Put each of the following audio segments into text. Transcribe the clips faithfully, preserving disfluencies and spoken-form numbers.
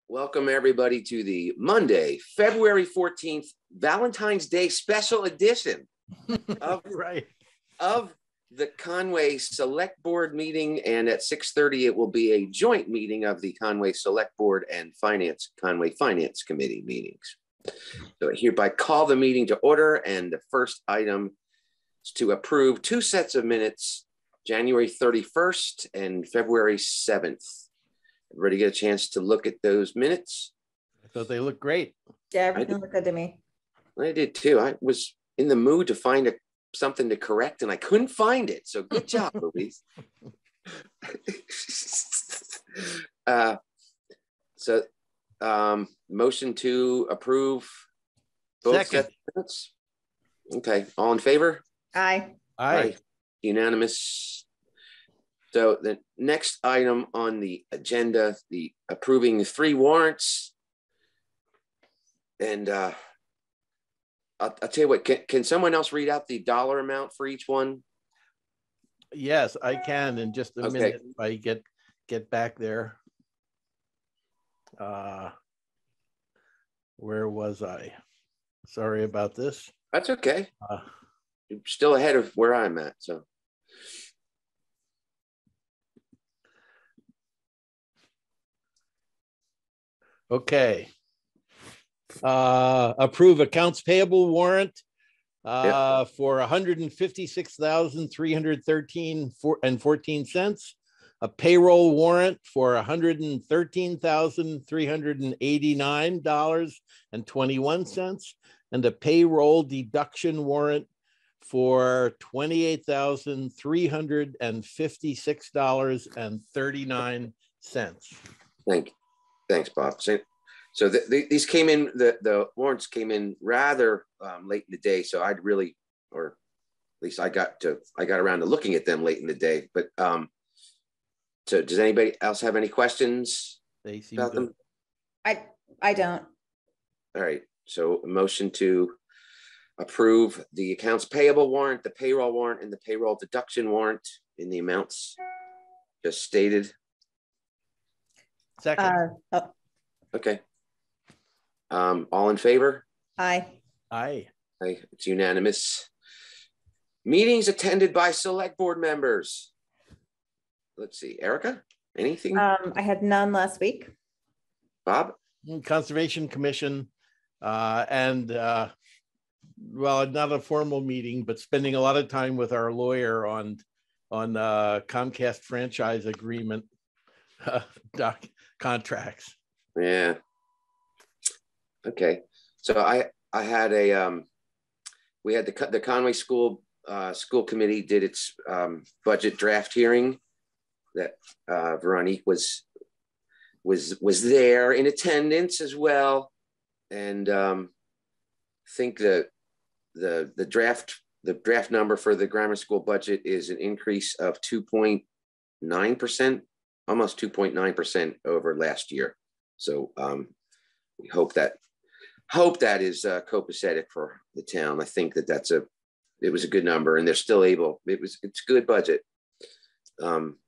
Welcome everybody to the Monday, February fourteenth, Valentine's Day special edition of, right. of the Conway Select Board meeting. And at six thirty, it will be a joint meeting of the Conway Select Board and Finance Conway Finance Committee meetings. So I hereby call the meeting to order. And the first item is to approve two sets of minutes, January thirty-first and February seventh. Everybody get a chance to look at those minutes? I thought they looked great. Yeah, everything looked good to me. I did too. I was in the mood to find a, something to correct and I couldn't find it. So good job, Louise. uh, so um, motion to approve both Second. sets of minutes? Okay, all in favor? Aye. Aye. Aye. Unanimous. So the next item on the agenda, the approving the three warrants. And uh, I'll, I'll tell you what, can, can someone else read out the dollar amount for each one? Yes, I can in just a Okay. minute if I get get back there. Uh, where was I? Sorry about this. That's okay. Uh, You're still ahead of where I'm at, so. Okay. Uh, approve accounts payable warrant uh, yep. for one hundred fifty-six thousand three hundred thirteen and fourteen cents. A payroll warrant for one hundred thirteen thousand three hundred eighty-nine dollars and twenty-one cents, and a payroll deduction warrant for twenty-eight thousand three hundred fifty-six dollars and thirty-nine cents. Thank you. Thanks, Bob. So, so the, the, these came in, the, the warrants came in rather um, late in the day. So I'd really, or at least I got to, I got around to looking at them late in the day. But um, so does anybody else have any questions they seem about good. them? I I don't. All right. So a motion to approve the accounts payable warrant, the payroll warrant, and the payroll deduction warrant in the amounts just stated. Second. Uh, oh, Okay. Um, all in favor? aye. Aye. Aye. It's unanimous. Meetings attended by select board members. Let's see, Erica, anything? Um, I had none last week. Bob? Conservation Commission uh, and uh, well, not a formal meeting, but spending a lot of time with our lawyer on on uh, Comcast franchise agreement uh, doc contracts. Yeah. Okay. So I I had a um we had the the Conway School uh, School Committee did its um, budget draft hearing that uh, Veronique was was was there in attendance as well, and um, I think the the the draft the draft number for the grammar school budget is an increase of two point nine percent. Almost two point nine percent over last year. So um, we hope that hope that is uh, copacetic for the town. I think that that's a it was a good number, and they're still able. It was it's a good budget. Um,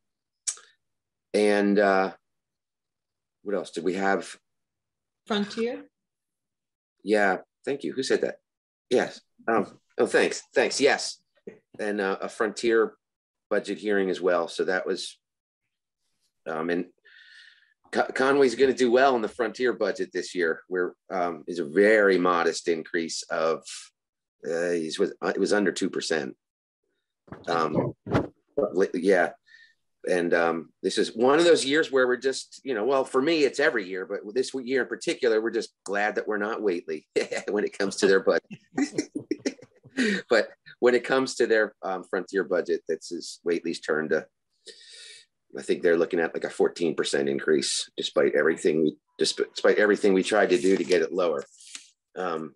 and uh, what else did we have? Frontier. Yeah, thank you. Who said that? Yes. Um, oh, thanks, thanks. Yes, and uh, a Frontier budget hearing as well. So that was. Um, and Con Conway's going to do well in the Frontier budget this year. Where um, is a very modest increase of uh, it was it was under two percent. Um, yeah, and um, this is one of those years where we're just you know well for me it's every year, but this year in particular we're just glad that we're not Whately when it comes to their budget. But when it comes to their um, Frontier budget, that's is Whately's turn to. I think they're looking at like a fourteen percent increase, despite everything we despite everything we tried to do to get it lower. Um,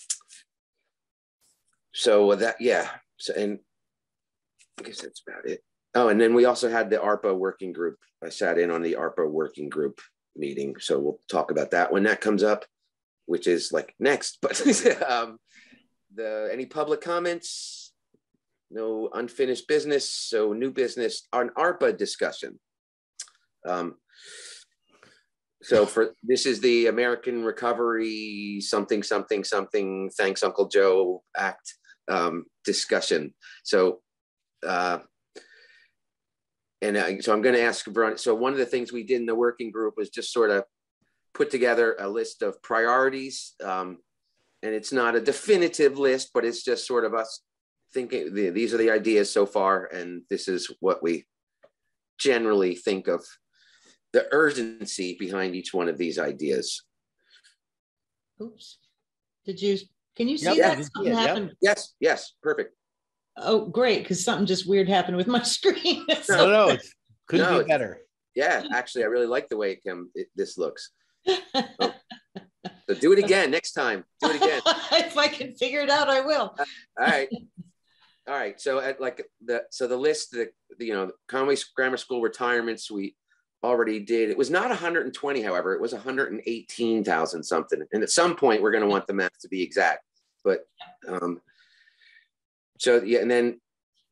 so that yeah, so and I guess that's about it. Oh, and then we also had the ARPA working group. I sat in on the ARPA working group meeting, so we'll talk about that when that comes up, which is like next. But um, the any public comments? No unfinished business, so new business on ARPA discussion. Um, So for this is the American Recovery something something something Thanks Uncle Joe Act um, discussion. So uh, and uh, so I'm going to ask Veronica. So one of the things we did in the working group was just sort of put together a list of priorities, um, and it's not a definitive list, but it's just sort of us thinking the, these are the ideas so far, and this is what we generally think of the urgency behind each one of these ideas. Oops. Did you, can you see Yep, that? you can see Something it, yep. happened? Yes, yes, perfect. Oh, great, because something just weird happened with my screen. No, no, it couldn't No, be it's- better. Yeah, actually, I really like the way it can, it, this looks. Oh. So do it again next time. Do it again. If I can figure it out, I will. All right. All right. So at like the so the list, the, the you know, Conway Grammar School retirements we already did. It was not one hundred twenty, however, it was one hundred eighteen thousand something. And at some point we're going to want the math to be exact. But um so yeah, and then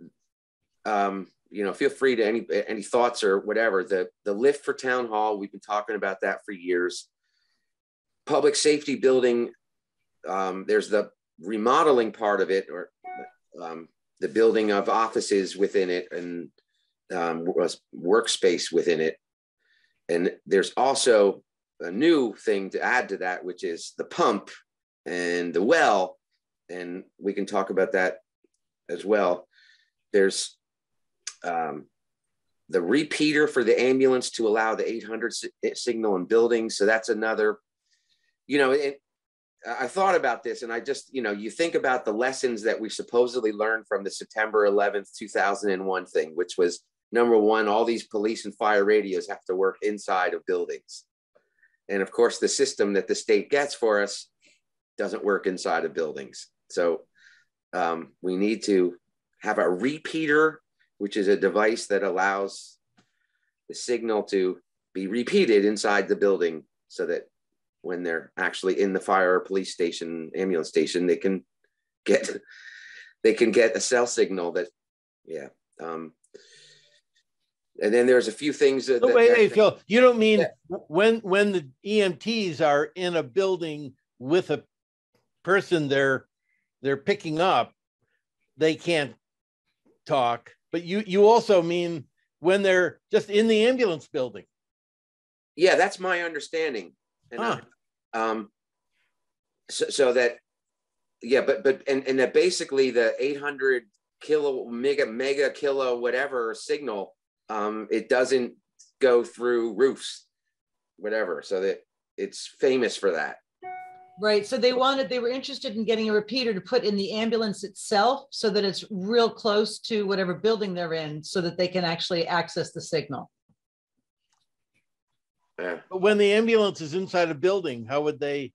um you know, feel free to any any thoughts or whatever. The the lift for town hall, we've been talking about that for years. Public safety building, um, there's the remodeling part of it, or um, the building of offices within it, and um, workspace within it. And there's also a new thing to add to that, which is the pump and the well, and we can talk about that as well. There's um, the repeater for the ambulance to allow the eight hundred signal in buildings. So that's another, you know, it, I thought about this, and I just, you know, you think about the lessons that we supposedly learned from the September eleventh, two thousand one thing, which was number one, all these police and fire radios have to work inside of buildings. And of course, the system that the state gets for us doesn't work inside of buildings. So um, we need to have a repeater, which is a device that allows the signal to be repeated inside the building so that when they're actually in the fire or police station, ambulance station, they can get, they can get a cell signal that, yeah. Um, and then there's a few things that- Oh, wait, that- wait, Phil, you don't mean Yeah. when, when the E M Ts are in a building with a person they're, they're picking up, they can't talk, but you, you also mean when they're just in the ambulance building. Yeah, that's my understanding. And Huh. I, um, so, so that, yeah, but, but, and, and that basically the eight hundred kilo, mega, mega kilo, whatever signal, um, it doesn't go through roofs, whatever. So that it's famous for that. Right, so they wanted, they were interested in getting a repeater to put in the ambulance itself so that it's real close to whatever building they're in so that they can actually access the signal. Yeah. But when the ambulance is inside a building, how would they?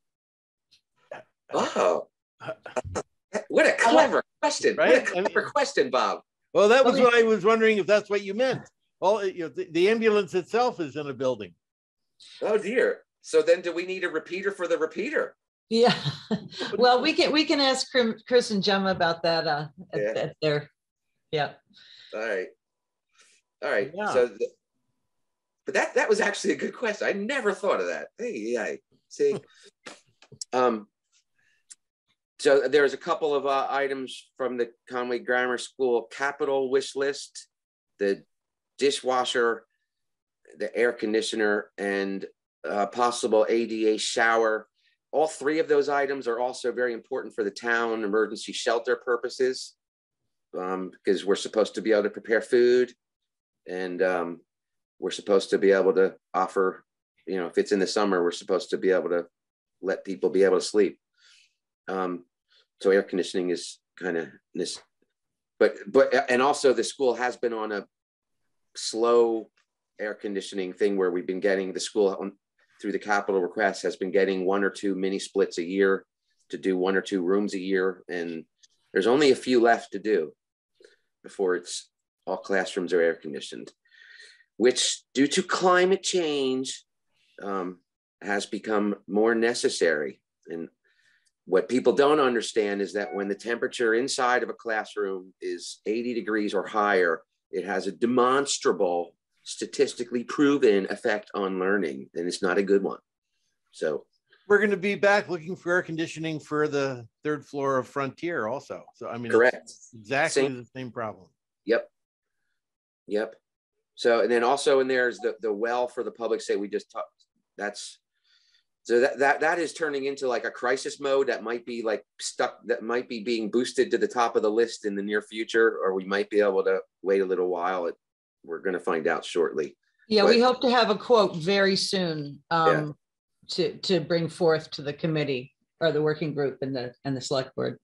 Oh, what a clever question. Right? What a I clever mean- question, Bob. Well, that was Okay. what I was wondering if that's what you meant. Well, you know, the, the ambulance itself is in a building. Oh dear. So then do we need a repeater for the repeater? Yeah, well, we can, we can ask Crim- Chris and Gemma about that uh, at, Yeah. at their, yeah. All right. All right. Yeah. So, the, but that, that was actually a good question. I never thought of that. Hey, yeah, see. um, so there's a couple of uh, items from the Conway Grammar School capital wish list, the dishwasher, the air conditioner, and uh, possible A D A shower. All three of those items are also very important for the town emergency shelter purposes, um, because we're supposed to be able to prepare food, and um, we're supposed to be able to offer, you know, if it's in the summer, we're supposed to be able to let people be able to sleep. Um, so air conditioning is kind of this, but, but, and also the school has been on a slow air conditioning thing where we've been getting the school on, through the capital request has been getting one or two mini splits a year to do one or two rooms a year. And there's only a few left to do before it's all classrooms are air conditioned, which due to climate change um, has become more necessary. And what people don't understand is that when the temperature inside of a classroom is eighty degrees or higher, it has a demonstrable statistically proven effect on learning, then it's not a good one. So we're going to be back looking for air conditioning for the third floor of Frontier also. So, I mean, correct. It's exactly Same. the same problem. Yep. Yep. So, and then also in there is the, the well for the public say we just talked. That's, so that, that, that is turning into like a crisis mode that might be like stuck, that might be being boosted to the top of the list in the near future, or we might be able to wait a little while. It, we're going to find out shortly. Yeah, But, we hope to have a quote very soon. Um, Yeah. to to bring forth to the committee or the working group and the and the select board.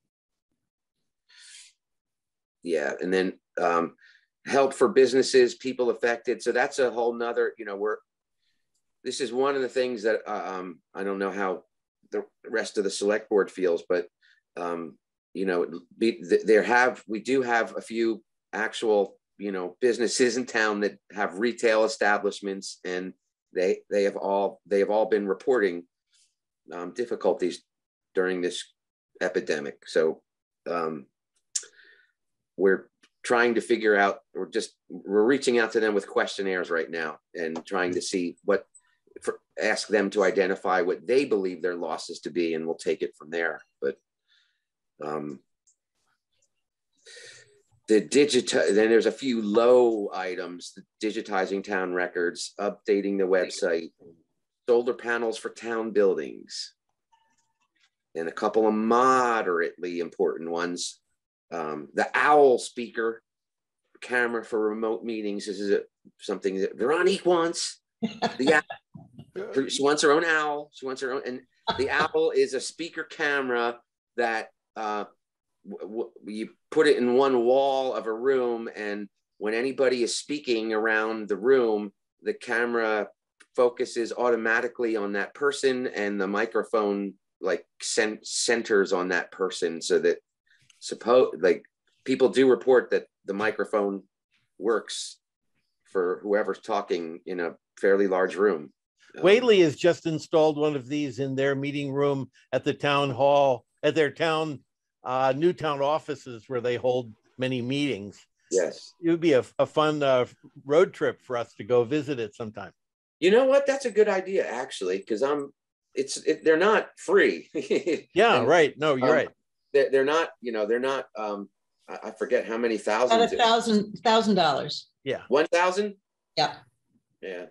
Yeah, and then um, help for businesses, people affected. So that's a whole nother, you know, we're, this is one of the things that um, I don't know how the rest of the select board feels, but um, you know, be, there have, we do have a few actual, you know, businesses in town that have retail establishments, and They they have all they have all been reporting um, difficulties during this epidemic. So um, we're trying to figure out, or just we're reaching out to them with questionnaires right now and trying to see what, for, ask them to identify what they believe their losses to be, and we'll take it from there. But um, the digital, then there's a few low items, the digitizing town records, updating the website, solar panels for town buildings, and a couple of moderately important ones. Um, the OWL speaker camera for remote meetings. This is a, something that Veronique wants. The owl, she wants her own owl. She wants her own, and the owl is a speaker camera that uh, w w you put it in one wall of a room, and when anybody is speaking around the room, the camera focuses automatically on that person, and the microphone like cent centers on that person, so that suppose like people do report that the microphone works for whoever's talking in a fairly large room. Whately has just installed one of these in their meeting room at the town hall, at their town, uh, new town offices where they hold many meetings. Yes. It would be a, a fun uh, road trip for us to go visit it sometime. You know what? That's a good idea, actually, because I'm, it's, it, they're not free. Yeah, and, right. No, you're um, right. They're, they're not, you know, they're not, um, I, I forget how many About thousands. a thousand, thousand dollars. Yeah. one thousand? Yeah. Yeah.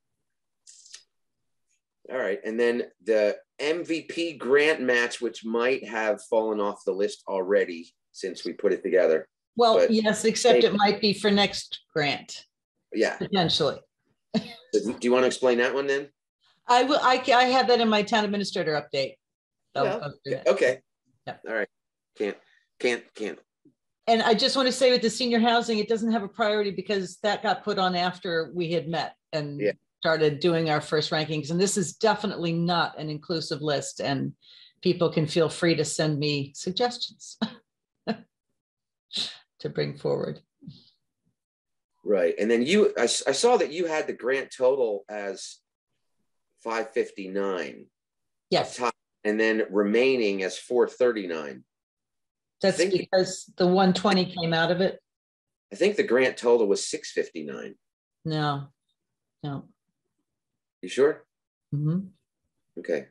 All right. And then the M V P grant match, which might have fallen off the list already since we put it together. Well, But yes, except they, it might be for next grant, yeah. potentially. Do you want to explain that one then? I will. I, I have that in my town administrator update. I'll Well, go through that. okay. Yep. All right. Can't, can't, can't. And I just want to say with the senior housing, it doesn't have a priority because that got put on after we had met and Yeah. started doing our first rankings. And this is definitely not an inclusive list, and people can feel free to send me suggestions to bring forward. Right. And then you, I, I saw that you had the grant total as five fifty-nine. Yes, Top, and then remaining as four thirty-nine. that's think- because the one twenty came out of it. I think the grant total was six fifty-nine. No, no. You sure? Mhm. Okay.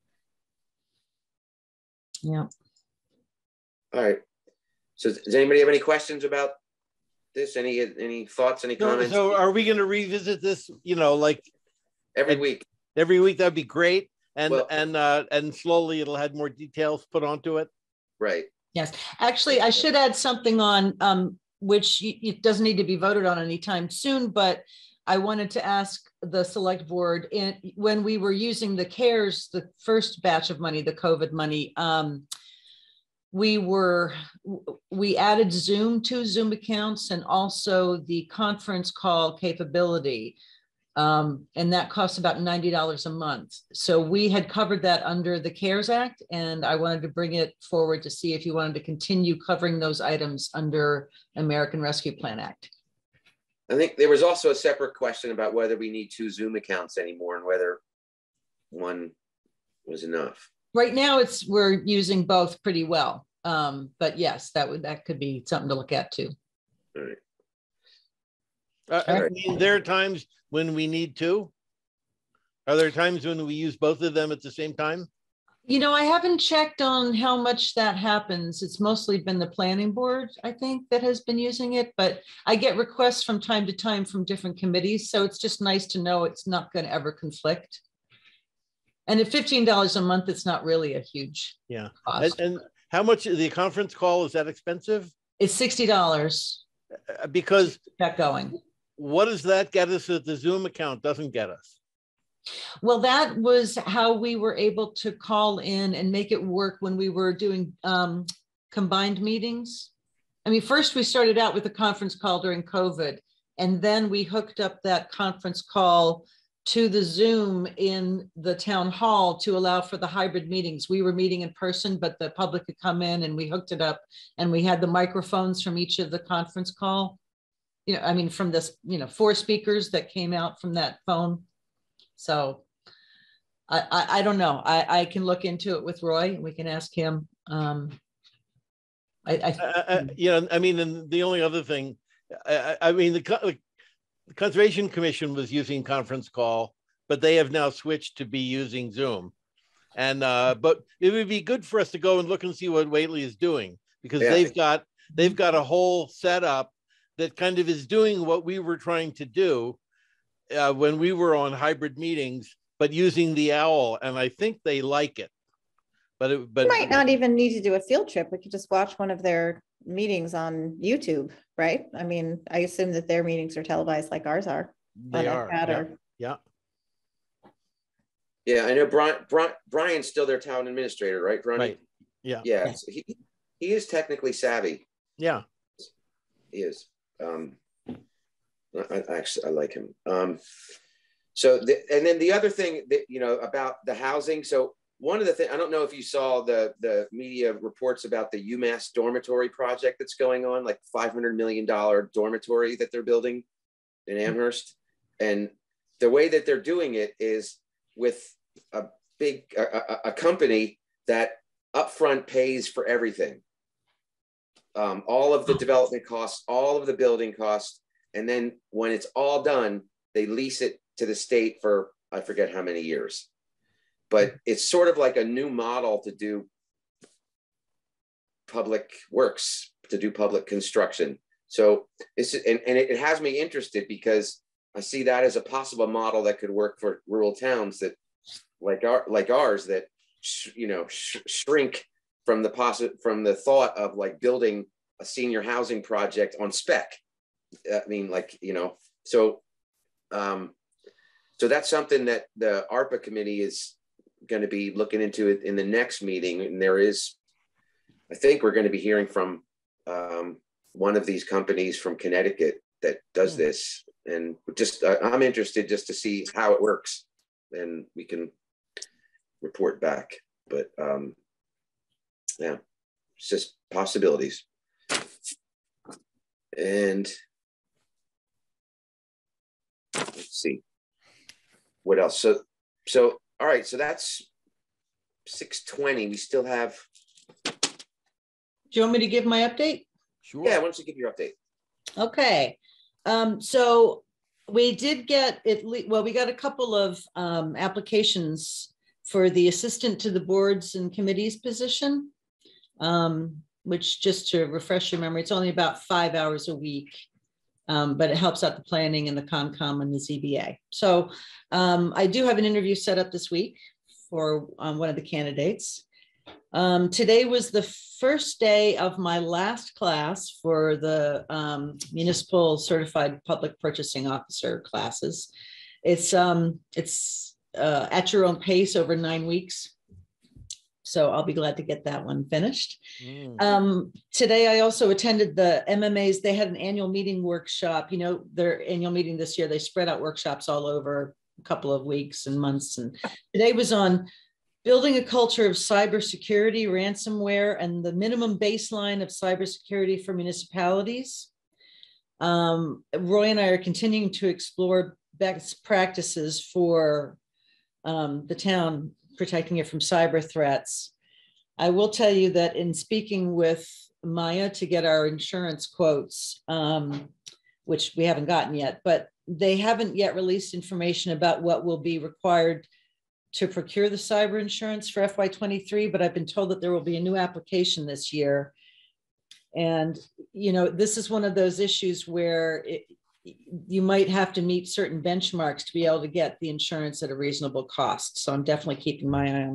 Yeah. All right. So does anybody have any questions about this? Any, any thoughts, any So, comments? so are we going to revisit this, you know, like Every and- week. every week? That'd be great. And, Well- and, uh, and slowly it'll have more details put onto it. Right. Yes, actually, I should add something on, um, which y- it doesn't need to be voted on anytime soon, but I wanted to ask the select board in, when we were using the CARES, the first batch of money, the COVID money, um, we were, we added Zoom to Zoom accounts and also the conference call capability. Um, and that costs about ninety dollars a month. So we had covered that under the CARES Act, and I wanted to bring it forward to see if you wanted to continue covering those items under American Rescue Plan Act. I think there was also a separate question about whether we need two Zoom accounts anymore and whether one was enough. Right now, it's we're using both pretty well. Um, but yes, that would that could be something to look at too. All right. Uh, I Right. mean, there are times when we need two. Are there times when we use both of them at the same time? You know, I haven't checked on how much that happens. It's mostly been the planning board, I think, that has been using it, but I get requests from time to time from different committees. So it's just nice to know it's not going to ever conflict. And at fifteen dollars a month, it's not really a huge Yeah. cost. And, and how much the conference call, is that expensive? It's sixty dollars. Uh, Because Get going. what does that get us that the Zoom account doesn't get us? Well, that was how we were able to call in and make it work when we were doing um, combined meetings. I mean, first we started out with a conference call during COVID, and then we hooked up that conference call to the Zoom in the town hall to allow for the hybrid meetings. We were meeting in person, but the public could come in, and we hooked it up, and we had the microphones from each of the conference call. You know, I mean, from this, you know, four speakers that came out from that phone. So I, I, I don't know. I, I can look into it with Roy. We can ask him. Um, I, I, Uh, uh, you know, I mean, and the only other thing, I, I mean, the, co- the Conservation Commission was using conference call, but they have now switched to be using Zoom. And uh, but it would be good for us to go and look and see what Whately is doing, because Yeah. they've got they've got a whole setup that kind of is doing what we were trying to do uh, when we were on hybrid meetings, but using the owl, and I think they like it. But it, but We might not even need to do a field trip. We could just watch one of their meetings on YouTube, right? I mean, I assume that their meetings are televised like ours are. they on are. iPad Yeah, or- yeah. Yeah, I know Brian, Brian, Brian's still their town administrator, right, Ronnie? Right. Yeah. Yeah, Yeah. so he, he is technically savvy. Yeah. He is. Um, I, I actually, I like him. Um, so, the, and then the other thing that, you know, about the housing. So one of the things, I don't know if you saw the, the media reports about the UMass dormitory project that's going on, like five hundred million dollars dormitory that they're building in Amherst. And the way that they're doing it is with a big, a, a, a company that upfront pays for everything. Um, all of the development costs, all of the building costs. And then when it's all done, they lease it to the state for, I forget how many years. But it's sort of like a new model to do public works, to do public construction. So it's, and, and it has me interested because I see that as a possible model that could work for rural towns that like our, like ours that, sh you know, sh shrink from the possi from the thought of like building a senior housing project on spec. I mean, like, you know, so, um, so that's something that the ARPA committee is going to be looking into it in the next meeting. And there is, I think we're going to be hearing from um, one of these companies from Connecticut that does this. And just, uh, I'm interested just to see how it works, and we can report back. But um, yeah, it's just possibilities. And let's see what else. So, so all right. So that's six twenty. We still have. do you want me to give my update? Sure. Yeah. Why don't you give your update? Okay. Um, so we did get it. Well, we got a couple of um, applications for the assistant to the boards and committees position, um, which, just to refresh your memory, it's only about five hours a week, um, but it helps out the planning and the Concom and the Z B A. So um, I do have an interview set up this week for um, one of the candidates. Um, today was the first day of my last class for the um, municipal certified public purchasing officer classes. It's um, it's uh, at your own pace over nine weeks. So I'll be glad to get that one finished. Mm. Um, today, I also attended the M M A's. They had an annual meeting workshop. You know, their annual meeting this year, they spread out workshops all over a couple of weeks and months. And today was on building a culture of cybersecurity, ransomware, and the minimum baseline of cybersecurity for municipalities. Um, Roy and I are continuing to explore best practices for um, the town, protecting it from cyber threats. I will tell you that in speaking with Maya to get our insurance quotes, um, which we haven't gotten yet, but they haven't yet released information about what will be required to procure the cyber insurance for F Y twenty-three, but I've been told that there will be a new application this year. And, you know, this is one of those issues where it, you might have to meet certain benchmarks to be able to get the insurance at a reasonable cost. So I'm definitely keeping my eye on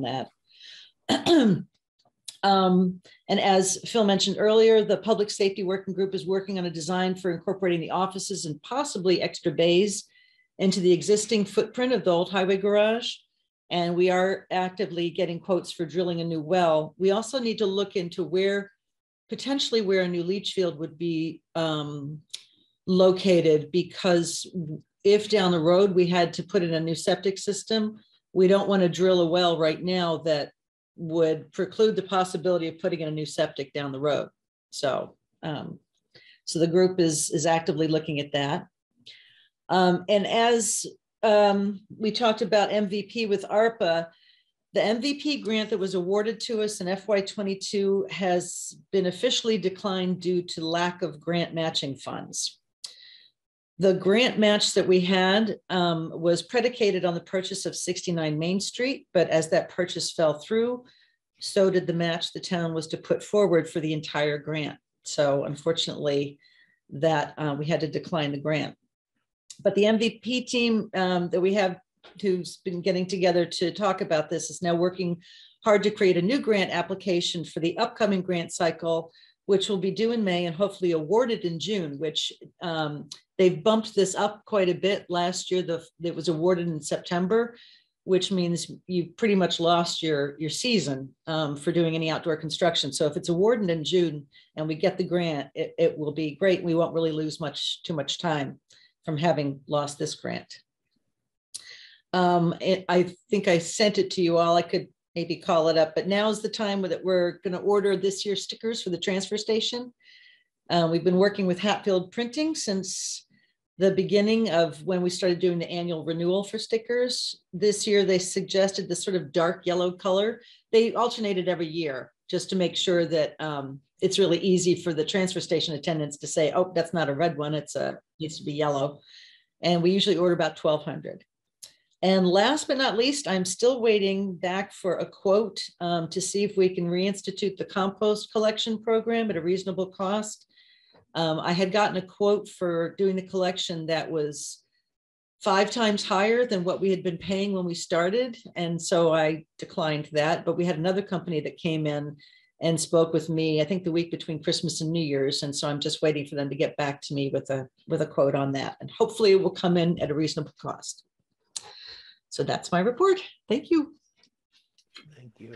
that. um, and as Phil mentioned earlier, the Public Safety Working Group is working on a design for incorporating the offices and possibly extra bays into the existing footprint of the old highway garage. And we are actively getting quotes for drilling a new well. We also need to look into where, potentially where a new leach field would be um, located, because if down the road we had to put in a new septic system, we don't want to drill a well right now that would preclude the possibility of putting in a new septic down the road. So, um, so the group is, is actively looking at that. Um, and as um, we talked about M V P with ARPA, the M V P grant that was awarded to us in F Y twenty-two has been officially declined due to lack of grant matching funds. The grant match that we had um, was predicated on the purchase of sixty-nine Main Street, but as that purchase fell through, so did the match the town was to put forward for the entire grant. So unfortunately, that uh, we had to decline the grant. But the M V P team um, that we have, who's been getting together to talk about this, is now working hard to create a new grant application for the upcoming grant cycle, which will be due in May and hopefully awarded in June, which um, they've bumped this up quite a bit. Last year, the, it was awarded in September, which means you pretty much lost your, your season um, for doing any outdoor construction. So if it's awarded in June and we get the grant, it, it will be great. We won't really lose much, too much time from having lost this grant. Um, it, I think I sent it to you all. I could maybe call it up, but now is the time that we're going to order this year's stickers for the transfer station. Uh, we've been working with Hatfield Printing since the beginning of when we started doing the annual renewal for stickers. This year, they suggested this sort of dark yellow color. They alternated every year just to make sure that um, it's really easy for the transfer station attendants to say, oh, that's not a red one. It's a, needs to be yellow. And we usually order about twelve hundred. And last but not least, I'm still waiting back for a quote um, to see if we can reinstitute the compost collection program at a reasonable cost. Um, I had gotten a quote for doing the collection that was five times higher than what we had been paying when we started. And so I declined that, but we had another company that came in and spoke with me, I think the week between Christmas and New Year's. And so I'm just waiting for them to get back to me with a, with a quote on that. And hopefully it will come in at a reasonable cost. So that's my report. Thank you. Thank you.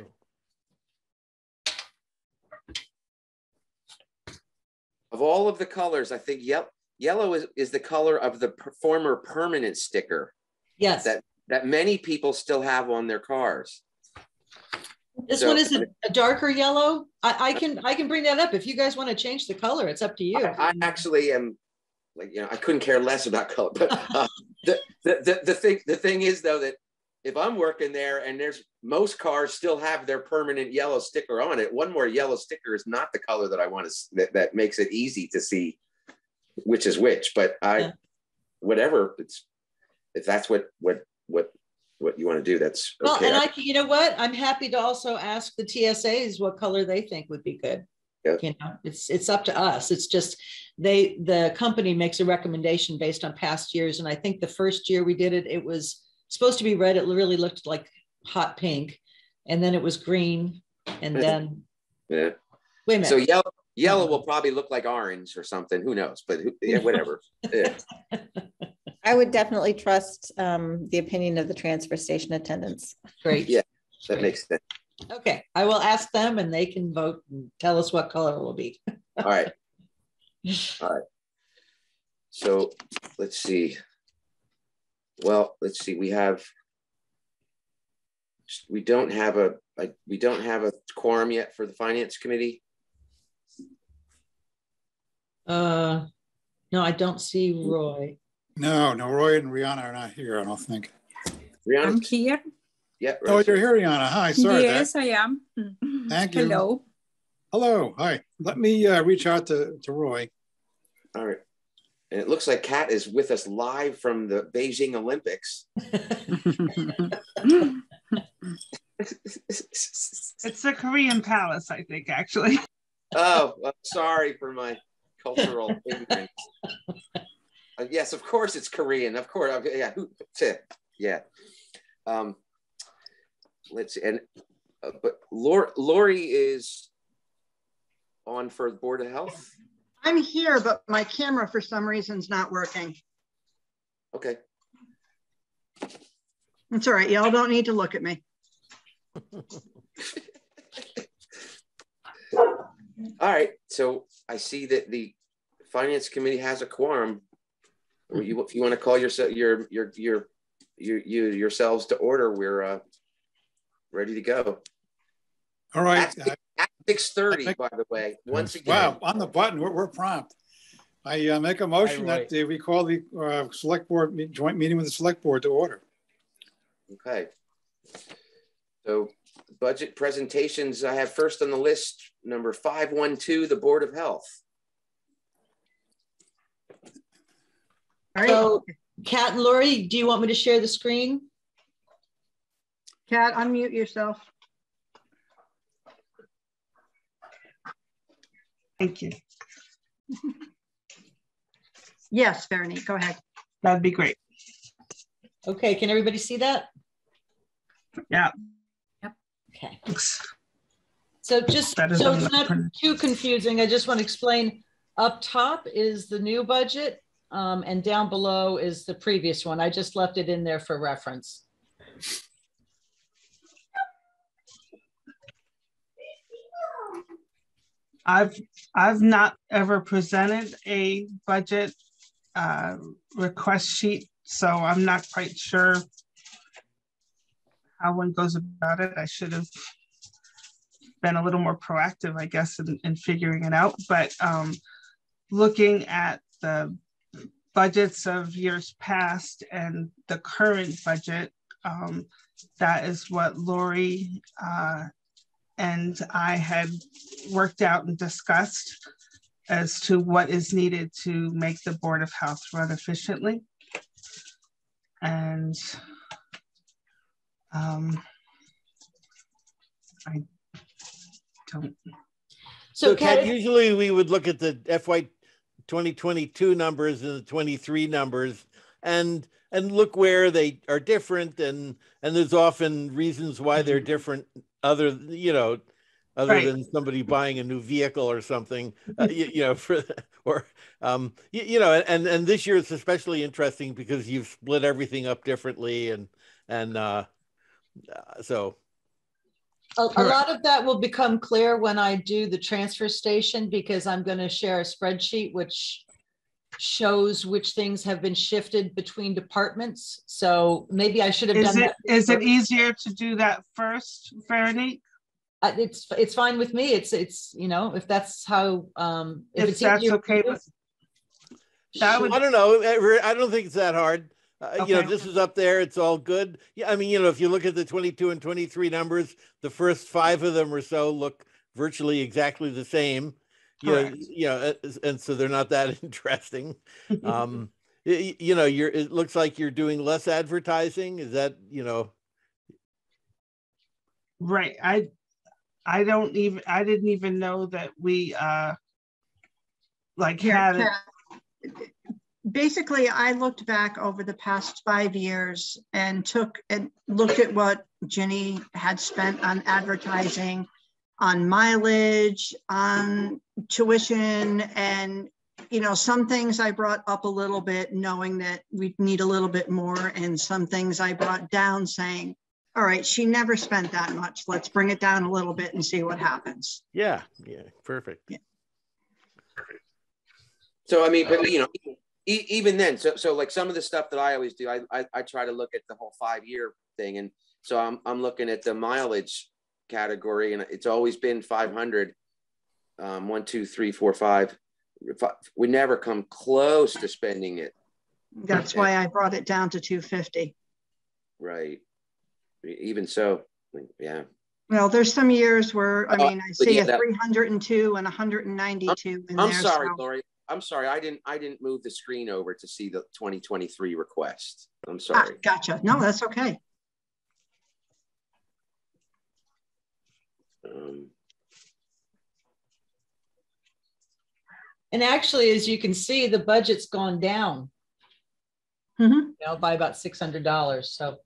Of all of the colors, I think yellow, yellow is, is the color of the per former permanent sticker. Yes. That, that many people still have on their cars. This So, one is a, a darker yellow. I, I can I can bring that up. If you guys want to change the color, it's up to you. I, I actually am, like, you know, I couldn't care less about color, but uh, the, the, the, the thing, the thing is though, that if I'm working there and there's most cars still have their permanent yellow sticker on it, one more yellow sticker is not the color that I want to, that, that makes it easy to see which is which, but I, yeah. whatever, it's, if that's what, what, what, what you want to do, that's okay. Well, and I, you know what, I'm happy to also ask the T S As what color they think would be good. Yeah. You know, it's, it's up to us. It's just, they, the company makes a recommendation based on past years. And I think the first year we did it, it was supposed to be red. It really looked like hot pink, and then it was green, and then yeah. Wait a minute. So yellow, yellow will probably look like orange or something. Who knows? But yeah, whatever. Yeah. I would definitely trust um, the opinion of the transfer station attendants. Great. Yeah, that Great. makes sense. Okay, I will ask them, and they can vote and tell us what color it will be. All right. All right. So let's see. Well, let's see. We have. We don't have a. a we don't have a quorum yet for the finance committee. Uh, no, I don't see Roy. No, no, Roy and Rihanna are not here, I don't think. Rihanna? I'm here. Yeah. Oh, right. you're here, Rihanna. Hi, sorry. Yes, that. I am. Thank you. Hello. Hello, hi. Let me uh, reach out to, to Roy. All right. And it looks like Kat is with us live from the Beijing Olympics. It's a Korean palace, I think, actually. Oh, I'm sorry for my cultural ignorance. Uh, yes, of course it's Korean. Of course, okay, yeah, who, yeah. Um, let's see, and uh, but Lori, Lori is on for the Board of Health. I'm here, but my camera for some reason is not working. Okay. It's all right. Y'all don't need to look at me. All right. So I see that the Finance Committee has a quorum. Or you, if you want to call yourself your your your your you yourselves to order, we're uh, ready to go. All right. At six thirty, by the way. Once again. Wow, on the button, we're, we're prompt. I uh, make a motion that uh, we call the uh, select board meet, joint meeting with the select board to order. Okay. So budget presentations, I have first on the list, number five one two, the Board of Health. All right. So, Kat and Lori, do you want me to share the screen? Kat, unmute yourself. Thank you. Yes, Veronique, go ahead. That'd be great. Okay, can everybody see that? Yeah. Yep. Okay. Looks So just better so than it's the not print. too confusing, I just want to explain up top is the new budget um, and down below is the previous one. I just left it in there for reference. I've I've not ever presented a budget uh, request sheet, so I'm not quite sure how one goes about it. I should have been a little more proactive, I guess, in, in figuring it out. But um, looking at the budgets of years past and the current budget, um, that is what Lori uh, and I had worked out and discussed as to what is needed to make the Board of Health run efficiently. And um, I don't. So, So Kat, Kat, usually we would look at the F Y twenty twenty-two numbers and the twenty-three numbers and and look where they are different, and and there's often reasons why they're different, other you know other Right. than somebody buying a new vehicle or something, uh, you, you know for or um you, you know and and this year it's especially interesting because you've split everything up differently, and and uh, uh so a, a lot of that will become clear when I do the transfer station, because I'm going to share a spreadsheet which shows which things have been shifted between departments. So maybe I should have Is done it that. is it easier to do that first, Veronique? Uh, it's it's fine with me. It's it's you know if that's how um if, If it's that's easier okay for you, with that would I don't know. I don't think it's that hard. Uh, You know, Okay. this is up there. It's all good. Yeah, I mean, you know, if you look at the twenty-two and twenty-three numbers, the first five of them or so look virtually exactly the same. You know, Correct. you know, uh, and so they're not that interesting. Um, y- you know, you're. It looks like you're doing less advertising. Is that you know? Right. I I don't even I didn't even know that we uh like Here, had it. Kat, basically, I looked back over the past five years and took and looked at what Ginny had spent on advertising, on mileage, on tuition, and you know, some things I brought up a little bit, knowing that we need a little bit more, and some things I brought down, saying, all right, she never spent that much. Let's bring it down a little bit and see what happens. Yeah. Yeah. Perfect. Yeah. So, I mean, but you know, e even then, so, so like some of the stuff that I always do, I, I, I try to look at the whole five year thing. And so I'm, I'm looking at the mileage category, and it's always been five hundred, um, one, two, three, four, five. We never come close to spending it. That's why I brought it down to two fifty. Right. Even so, yeah. Well, there's some years where, I Uh, mean, I but see yeah, a that- three hundred two and one hundred ninety-two in I'm there. sorry, so- Lori. I'm sorry, I didn't, I didn't move the screen over to see the twenty twenty-three request. I'm Ah, sorry. gotcha. No, that's okay. Um, And actually, as you can see, the budget's gone down, Mhm. you know, by about six hundred dollars. So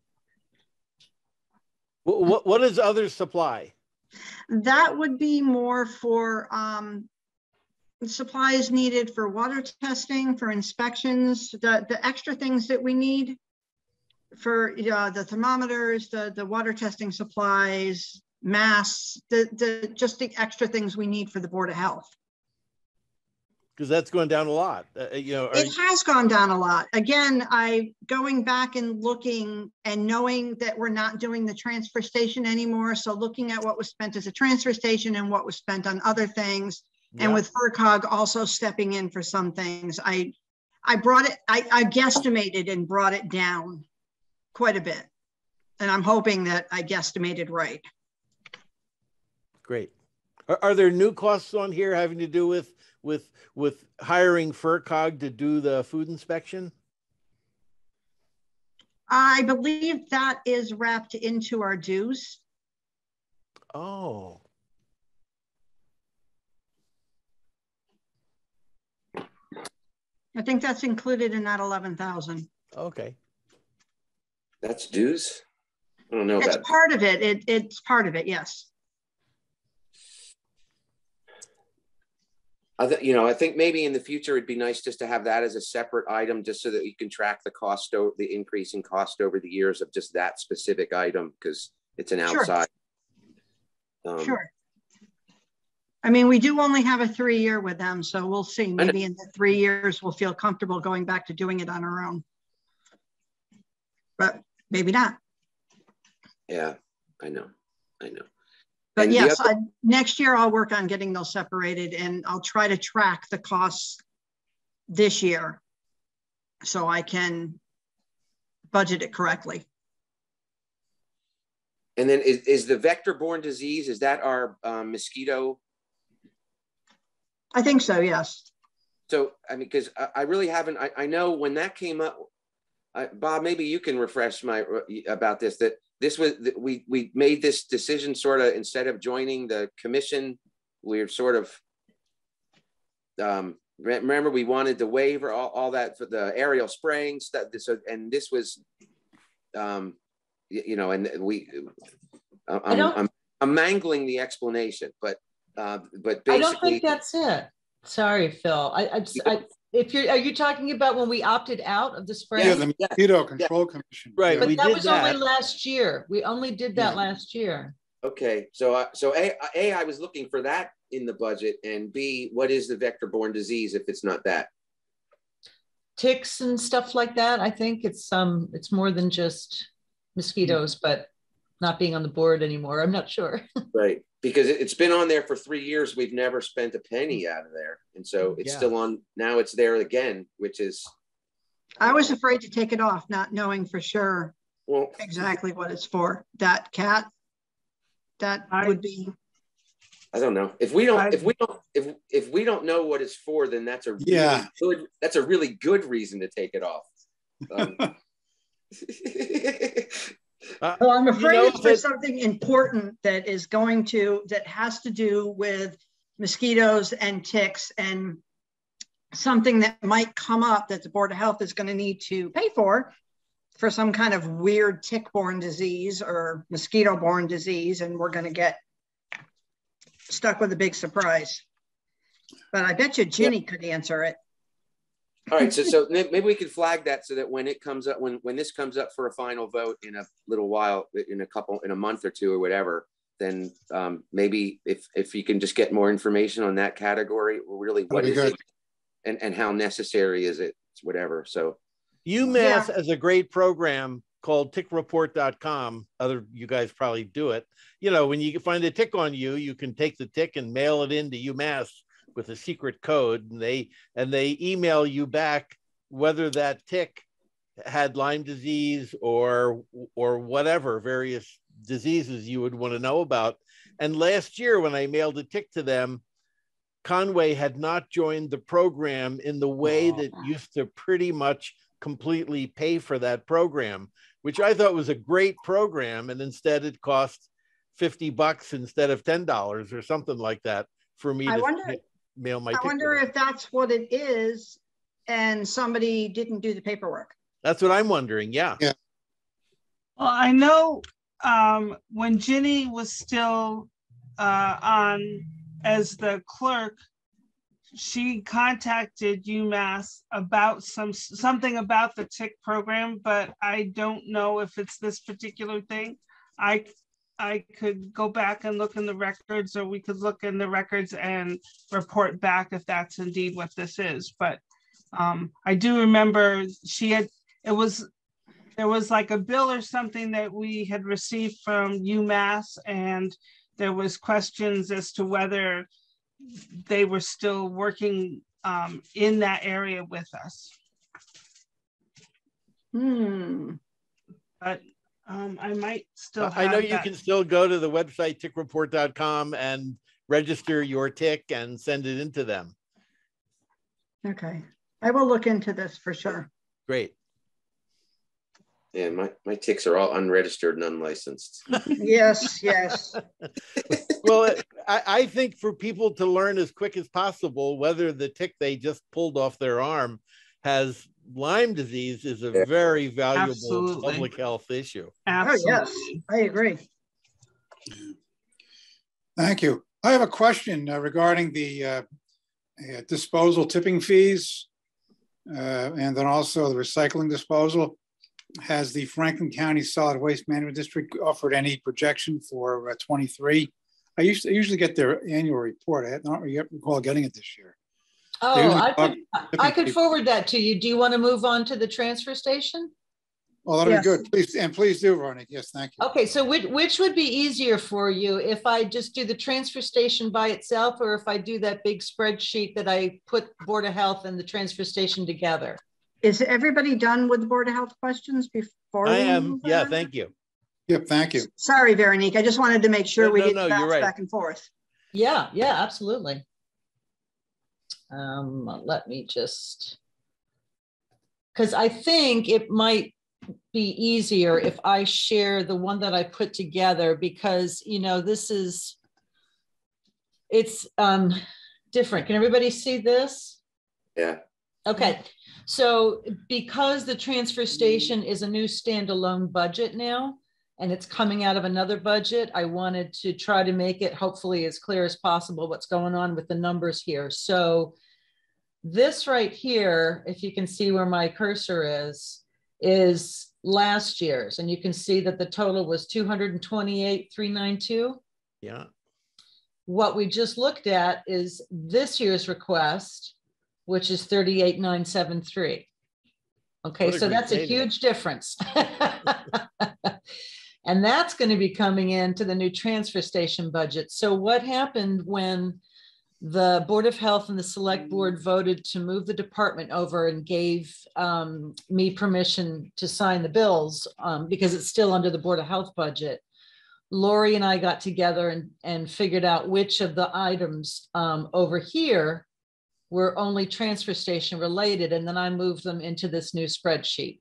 What, what, what is other supply? That would be more for um, supplies needed for water testing, for inspections, the, the extra things that we need for uh, the thermometers, the, the water testing supplies, masks, the, the, just the extra things we need for the Board of Health. Because that's going down a lot. Uh, you know, are, It has gone down a lot. Again, I going back and looking and knowing that we're not doing the transfer station anymore. So looking at what was spent as a transfer station and what was spent on other things. yeah. And with FERCog also stepping in for some things, I I brought it, I, I guesstimated and brought it down quite a bit. And I'm hoping that I guesstimated right. Great. Are, are there new costs on here having to do with with with hiring FERCog to do the food inspection? I believe that is wrapped into our dues. Oh. I think that's included in that eleven thousand. Okay. That's dues? I don't know It's about part of it. It. It's part of it, yes. I th you know, I think maybe in the future it'd be nice just to have that as a separate item, just so that you can track the cost, the increase in cost over the years of just that specific item, because it's an outside. Sure. Um, Sure. I mean, we do only have a three year with them, so we'll see. Maybe in the three years we'll feel comfortable going back to doing it on our own. But maybe not. Yeah, I know, I know. But And the yes, other- I, next year I'll work on getting those separated, and I'll try to track the costs this year so I can budget it correctly. And then is, is the vector-borne disease, is that our um, mosquito? I think so, yes. So, I mean, because I, I really haven't, I, I know when that came up, I, Bob, maybe you can refresh my, about this, that this was, that we, we made this decision sort of, instead of joining the commission, we're sort of, um, remember we wanted to waiver all, all that for the aerial spraying stuff. So, and this was, um, you know, and we, I'm, I'm, I'm mangling the explanation, but, uh, but basically. I don't think that's it. Sorry, Phil. I, I, I if you're, are you talking about when we opted out of the spray? Yeah, the Mosquito Control Commission. Right, Yeah. But we that did was that. only last year. We only did that Yeah. last year. Okay, so uh, so a, a I was looking for that in the budget, and B, what is the vector-borne disease if it's not that? Ticks and stuff like that. I think it's um it's more than just mosquitoes, but not being on the board anymore. I'm not sure. Right, because it, it's been on there for three years. We've never spent a penny out of there, and so it's Yeah. still on. Now it's there again, which is I was afraid to take it off, not knowing for sure well. exactly what it's for. That cat, that I- would be, I don't know if we don't I- if we don't if if we don't know what it's for, then that's a really Yeah. good that's a really good reason to take it off. Um, Uh, well, I'm afraid know, it's for that- something important that is going to, that has to do with mosquitoes and ticks, and something that might come up that the Board of Health is going to need to pay for, for some kind of weird tick-borne disease or mosquito-borne disease, and we're going to get stuck with a big surprise. But I bet you Ginny could answer it. All right, so so maybe we could flag that so that when it comes up, when when this comes up for a final vote in a little while, in a couple, in a month or two or whatever, then um, maybe if if you can just get more information on that category, really what is it, and and how necessary is it, whatever. So UMass Yeah. has a great program called tick report dot com. Other you guys probably do it. You know, when you find a tick on you, you can take the tick and mail it into UMass with a secret code, and they and they email you back whether that tick had Lyme disease or or whatever various diseases you would want to know about. And last year when I mailed a tick to them, Conway had not joined the program in the way that used to pretty much completely pay for that program, which I thought was a great program. And instead it cost fifty bucks instead of ten dollars or something like that for me I to wonder, mail my I ticket. wonder if that's what it is and somebody didn't do the paperwork. That's what I'm wondering. Yeah. Yeah. Well, I know um, when Ginny was still uh, on as the clerk, she contacted UMass about some something about the T I C program, but I don't know if it's this particular thing. I I could go back and look in the records, or we could look in the records and report back if that's indeed what this is. But um, I do remember she had, it was, there was like a bill or something that we had received from UMass, and there was questions as to whether they were still working um, in that area with us. Hmm. But um, I might still have I know you that. can still go to the website tick report dot com and register your tick and send it into them. Okay. I will look into this for sure. Great. Yeah, my, my ticks are all unregistered and unlicensed. Yes, yes. Well, I, I think for people to learn as quick as possible whether the tick they just pulled off their arm has Lyme disease is a Yeah. very valuable Absolutely. public health issue. Absolutely. Oh, yes, I agree. Thank you. I have a question uh, regarding the uh, uh, disposal tipping fees uh, and then also the recycling disposal. Has the Franklin County Solid Waste Management District offered any projection for uh, twenty-three? I used to I usually get their annual report. I don't recall getting it this year. Oh, I could, talk- I could forward that to you. Do you want to move on to the transfer station? Oh, that'd Yes. be good. Please, and please do, Ronnie. Yes, thank you. Okay, so which, which would be easier for you, if I just do the transfer station by itself, or if I do that big spreadsheet that I put Board of Health and the transfer station together? Is everybody done with the Board of Health questions before? I we am. move Yeah, on? thank you. Yep, thank you. Sorry, Veronique. I just wanted to make sure No, we no, didn't no, you're bounce right. back and forth. Yeah, yeah, absolutely. Um, let me just, because I think it might be easier if I share the one that I put together, because, you know, this is, it's um, different. Can everybody see this? Yeah. Okay, so because the transfer station is a new standalone budget now, and it's coming out of another budget, I wanted to try to make it hopefully as clear as possible what's going on with the numbers here. So this right here, if you can see where my cursor is, is last year's, and you can see that the total was two hundred twenty-eight thousand three hundred ninety-two. Yeah. What we just looked at is this year's request, which is thirty-eight thousand nine hundred seventy-three. Okay, What a so great that's a savings. huge difference. And that's going to be coming into the new transfer station budget. So what happened when the Board of Health and the Select Board voted to move the department over and gave um, me permission to sign the bills um, because it's still under the Board of Health budget? Lori and I got together and, and figured out which of the items um, over here were only transfer station related, and then I moved them into this new spreadsheet.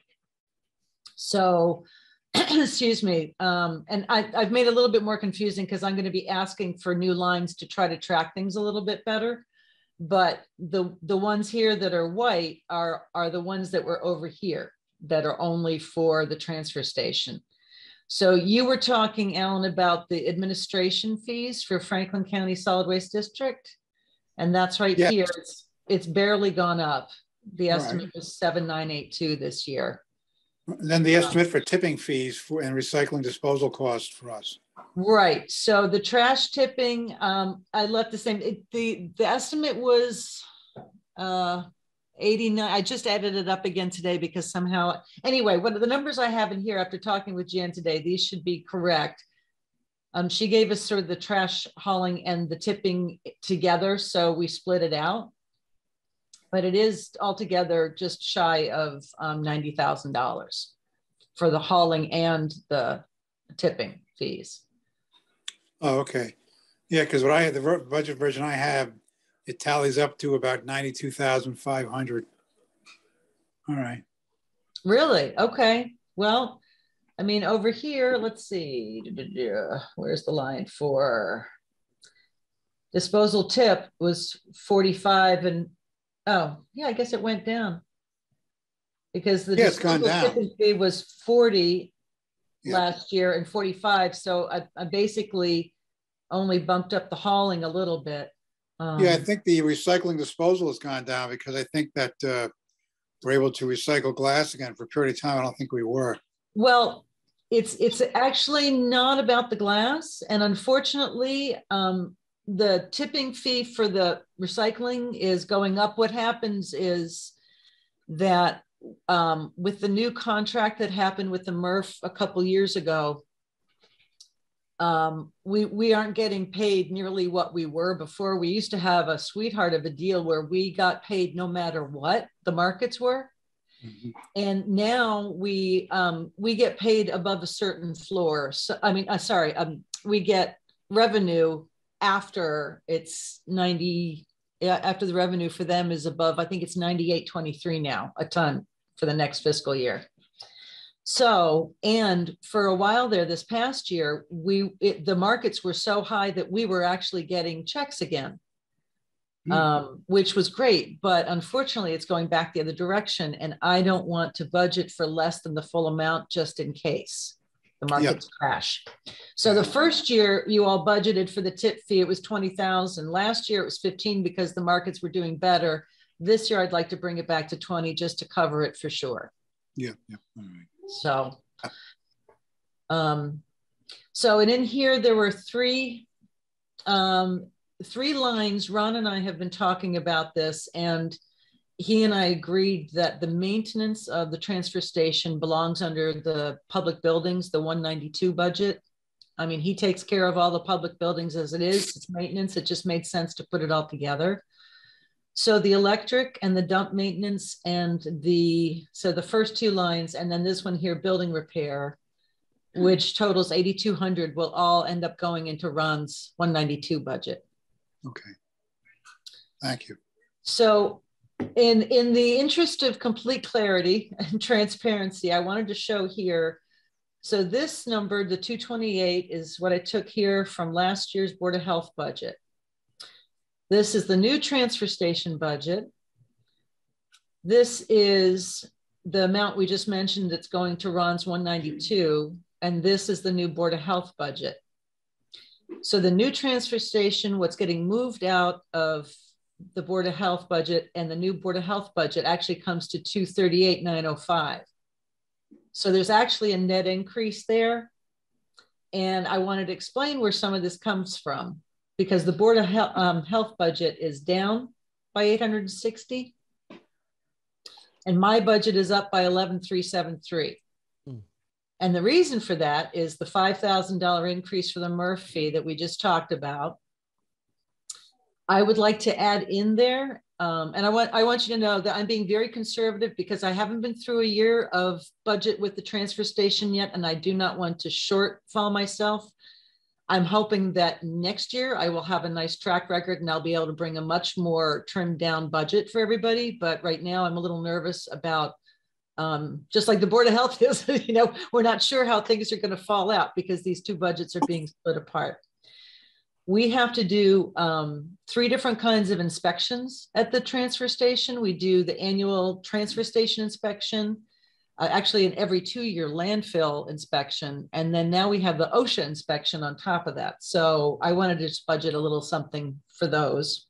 So, excuse me, um, and I, I've made it a little bit more confusing because I'm going to be asking for new lines to try to track things a little bit better. But the, the ones here that are white are, are the ones that were over here that are only for the transfer station. So you were talking, Alan, about the administration fees for Franklin County Solid Waste District. And that's right Yes. here. It's, it's barely gone up. The Right. estimate was seven nine eight two this year. And then the estimate for tipping fees for and recycling disposal costs for us. Right. So the trash tipping, um, I left the same. It, the the estimate was uh, eighty-nine. I just added it up again today because somehow, anyway, what are the numbers I have in here after talking with Jan today? These should be correct. Um, she gave us sort of the trash hauling and the tipping together, so we split it out. But it is altogether just shy of um, ninety thousand dollars for the hauling and the tipping fees. Oh, okay. Yeah, because what I had, the budget version I have it tallies up to about ninety-two thousand five hundred. All right. Really? Okay. Well, I mean, over here, let's see, where's the line for disposal tip was forty-five and, oh, yeah, I guess it went down. Because the yeah, it's gone disposal down. tipping fee was forty Yeah. last year and forty-five. So I, I basically only bumped up the hauling a little bit. Um, Yeah, I think the recycling disposal has gone down because I think that uh, we're able to recycle glass again for a period of time. I don't think we were. Well, it's it's actually not about the glass. And unfortunately, um, the tipping fee for the recycling is going up. What happens is that um, with the new contract that happened with the M R F a couple years ago, um, we, we aren't getting paid nearly what we were before. We used to have a sweetheart of a deal where we got paid no matter what the markets were. Mm-hmm. And now we um, we get paid above a certain floor. So I mean, uh, sorry, um, we get revenue after it's ninety. Yeah, after the revenue for them is above, I think it's ninety-eight twenty-three now a ton for the next fiscal year. So, and for a while there, this past year, we it, the markets were so high that we were actually getting checks again. Um, which was great, but unfortunately it's going back the other direction, and I don't want to budget for less than the full amount just in case the markets yep. crash. So the first year you all budgeted for the tip fee, it was twenty thousand. Last year it was fifteen because the markets were doing better. This year I'd like to bring it back to twenty just to cover it for sure. Yeah, yeah. All right. So, um, so and in here there were three um three lines. Ron and I have been talking about this, and he and I agreed that the maintenance of the transfer station belongs under the public buildings, the one ninety-two budget. I mean, he takes care of all the public buildings as it is. It's maintenance. It just made sense to put it all together. So the electric and the dump maintenance and the, so the first two lines, and then this one here, building repair, which totals eighty-two hundred, will all end up going into Ron's one ninety-two budget. Okay, thank you. So in, in the interest of complete clarity and transparency, I wanted to show here. So this number, the two twenty-eight, is what I took here from last year's Board of Health budget. This is the new transfer station budget. This is the amount we just mentioned that's going to Ron's one ninety-two, and this is the new Board of Health budget. So the new transfer station, what's getting moved out of the Board of Health budget and the new Board of Health budget actually comes to two thirty-eight nine oh five. So there's actually a net increase there. And I wanted to explain where some of this comes from, because the Board of Health, um, Health budget is down by eight hundred sixty. And my budget is up by eleven three seventy-three. And the reason for that is the five thousand dollar increase for the M R F fee that we just talked about. I would like to add in there, um, and I want, I want you to know that I'm being very conservative because I haven't been through a year of budget with the transfer station yet, and I do not want to shortfall myself. I'm hoping that next year I will have a nice track record and I'll be able to bring a much more trimmed down budget for everybody. But right now I'm a little nervous about Um, just like the Board of Health is, you know, we're not sure how things are going to fall out because these two budgets are being split apart. We have to do um, three different kinds of inspections at the transfer station. We do the annual transfer station inspection, uh, actually an every two-year landfill inspection, and then now we have the OSHA inspection on top of that. So I wanted to just budget a little something for those.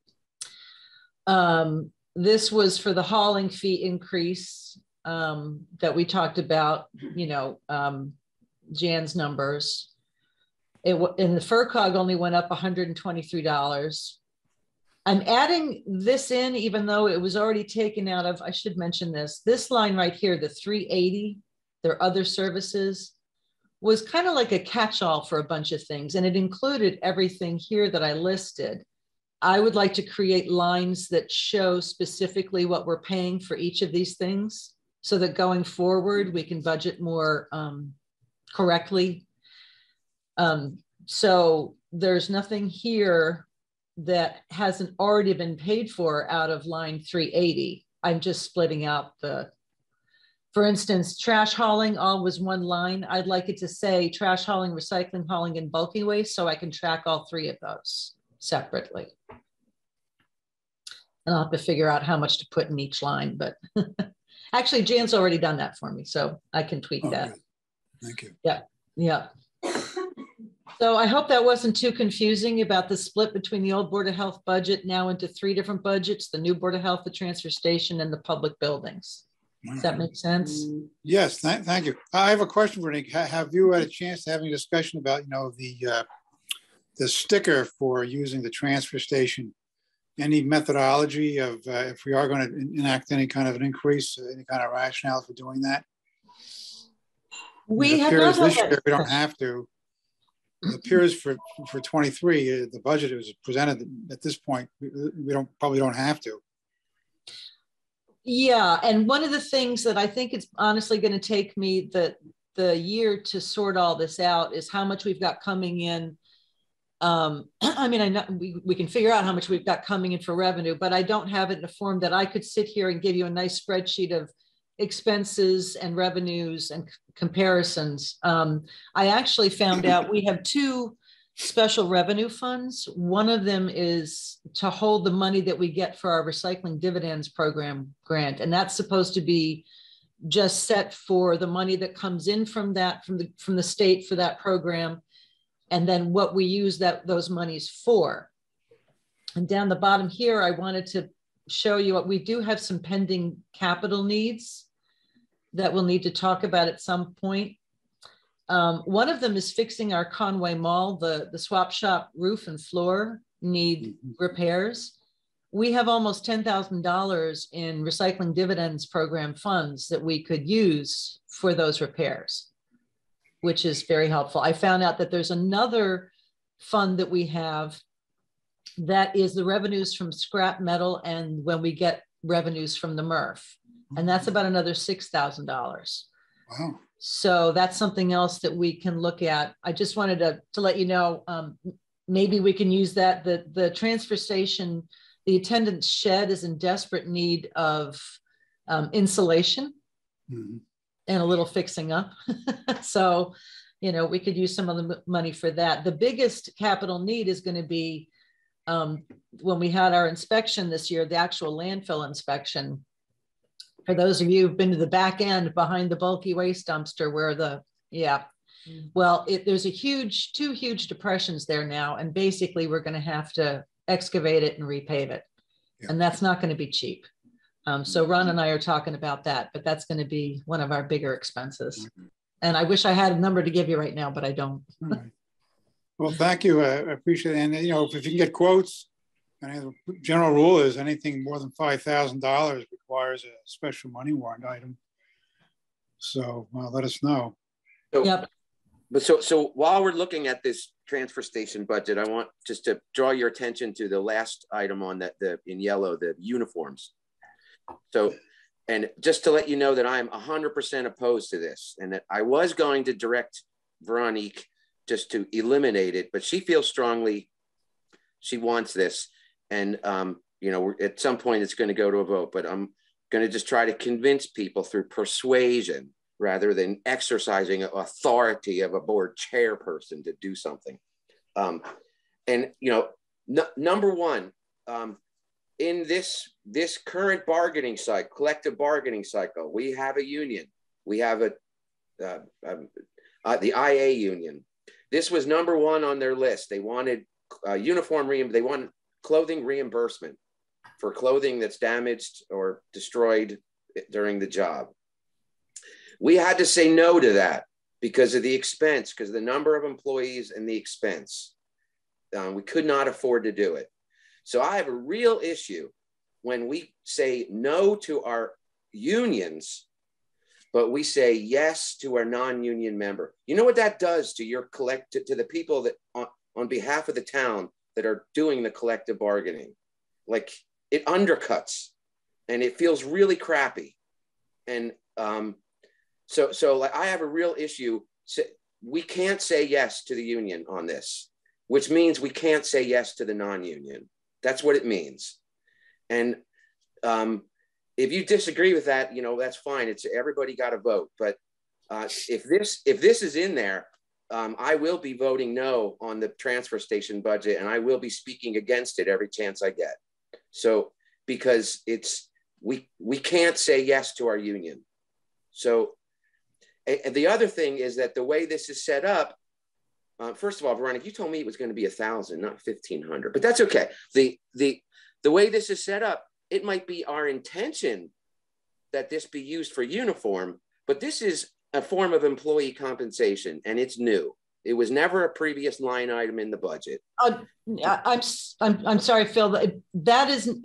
Um, this was for the hauling fee increase um, that we talked about, you know, um, Jan's numbers. It and the FERCog only went up one hundred twenty-three dollars. I'm adding this in, even though it was already taken out of, I should mention this, this line right here, the three eighty, their other services, was kind of like a catch-all for a bunch of things. And it included everything here that I listed. I would like to create lines that show specifically what we're paying for each of these things so that going forward, we can budget more um, correctly. Um, so there's nothing here that hasn't already been paid for out of line three eighty. I'm just splitting out the, for instance, trash hauling all was one line. I'd like it to say trash hauling, recycling, hauling, and bulky waste, so I can track all three of those separately. And I'll have to figure out how much to put in each line, but actually Jan's already done that for me, so I can tweak Oh, that. good. Thank you. Yeah, yeah. So I hope that wasn't too confusing about the split between the old Board of Health budget now into three different budgets, the new Board of Health, the transfer station, and the public buildings. Does that make sense? Yes, th thank you. I have a question for Nick. Ha have you had a chance to have any discussion about, you know, the uh, the sticker for using the transfer station? Any methodology of uh, if we are going to enact any kind of an increase, any kind of rationale for doing that? We it have appears not this had year that we don't discussion. have to. It appears for for twenty-three, uh, the budget was presented at this point. We, we don't probably don't have to. Yeah, and one of the things that I think it's honestly going to take me the the year to sort all this out is how much we've got coming in. Um, I mean, I know we, we can figure out how much we've got coming in for revenue, but I don't have it in a form that I could sit here and give you a nice spreadsheet of expenses and revenues and comparisons. Um, I actually found out we have two special revenue funds. One of them is to hold the money that we get for our recycling dividends program grant. And that's supposed to be just set for the money that comes in from that, from the, from the state for that program. And then what we use that those monies for. And down the bottom here, I wanted to show you what we do have some pending capital needs that we'll need to talk about at some point. Um, one of them is fixing our Conway Mall. The, the swap shop roof and floor need repairs. We have almost ten thousand dollars in recycling dividends program funds that we could use for those repairs, which is very helpful. I found out that there's another fund that we have that is the revenues from scrap metal and when we get revenues from the M R F. And that's about another six thousand dollars. Wow. So that's something else that we can look at. I just wanted to, to let you know, um, maybe we can use that. The, the transfer station, the attendance shed is in desperate need of um, insulation. Mm-hmm. And a little fixing up. So, you know, we could use some of the money for that. The biggest capital need is going to be um, when we had our inspection this year, the actual landfill inspection. For those of you who've been to the back end behind the bulky waste dumpster where the, yeah, well, it, there's a huge, two huge depressions there now. And basically we're going to have to excavate it and repave it. Yeah. And that's not going to be cheap. Um, so Ron and I are talking about that, but that's going to be one of our bigger expenses. And I wish I had a number to give you right now, but I don't. All right. Well, thank you. I appreciate it. And, you know, if you can get quotes, and the general rule is anything more than five thousand dollars requires a special money warrant item. So well, let us know. So, yep. But so, so while we're looking at this transfer station budget, I want just to draw your attention to the last item on that, the in yellow, the uniforms. So, and just to let you know that I'm one hundred percent opposed to this and that I was going to direct Veronique just to eliminate it, but she feels strongly she wants this. And, um, you know, at some point it's going to go to a vote, but I'm going to just try to convince people through persuasion rather than exercising authority of a board chairperson to do something. Um, and, you know, n number one, um, in this, this current bargaining cycle, collective bargaining cycle, we have a union. We have a, uh, um, uh, the I A union. This was number one on their list. They wanted uh, uniform, re they wanted clothing reimbursement for clothing that's damaged or destroyed during the job. We had to say no to that because of the expense, because of the number of employees and the expense. Um, we could not afford to do it. So I have a real issue when we say no to our unions, but we say yes to our non-union member. You know what that does to your collect to, to the people that on, on behalf of the town that are doing the collective bargaining? Like it undercuts and it feels really crappy. And um, so, so like I have a real issue. We can't say yes to the union on this. which means we can't say yes to the non-union. That's what it means. And um, if you disagree with that, you know, that's fine. It's everybody got to vote. But uh, if this if this is in there, um, I will be voting no on the transfer station budget, and I will be speaking against it every chance I get. So because it's we we can't say yes to our union. So and the other thing is that the way this is set up, uh, first of all, Veronica, you told me it was going to be a thousand, not fifteen hundred, but that's okay. The the the way this is set up, it might be our intention that this be used for uniform, but this is a form of employee compensation, and it's new. It was never a previous line item in the budget. Uh, I'm, I'm I'm sorry, Phil. That isn't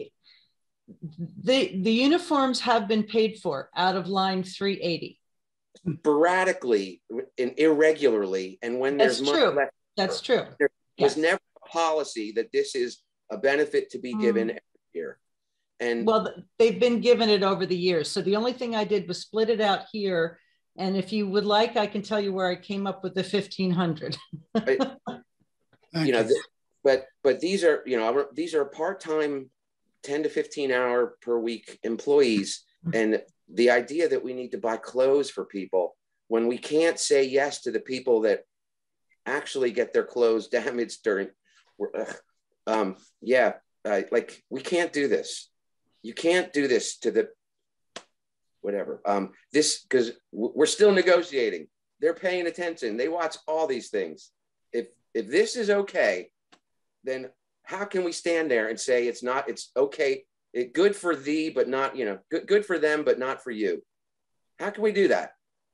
the the uniforms have been paid for out of line three eighty. Sporadically and irregularly, and when there's That's much true. left, That's true. there Yes. was never a policy that this is a benefit to be given Mm. every year. And Well, they've been given it over the years. So the only thing I did was split it out here. And if you would like, I can tell you where I came up with the fifteen hundred. you know, th- but but these are you know these are part-time, ten to fifteen hour per week employees, and the idea that we need to buy clothes for people when we can't say yes to the people that actually get their clothes damaged during, ugh, um, yeah, uh, like we can't do this. You can't do this to the, whatever. Um, this, because we're still negotiating. They're paying attention. They watch all these things. If if this is okay, then how can we stand there and say it's not, it's okay, it good for thee, but not, you know, good, good for them, but not for you? How can we do that?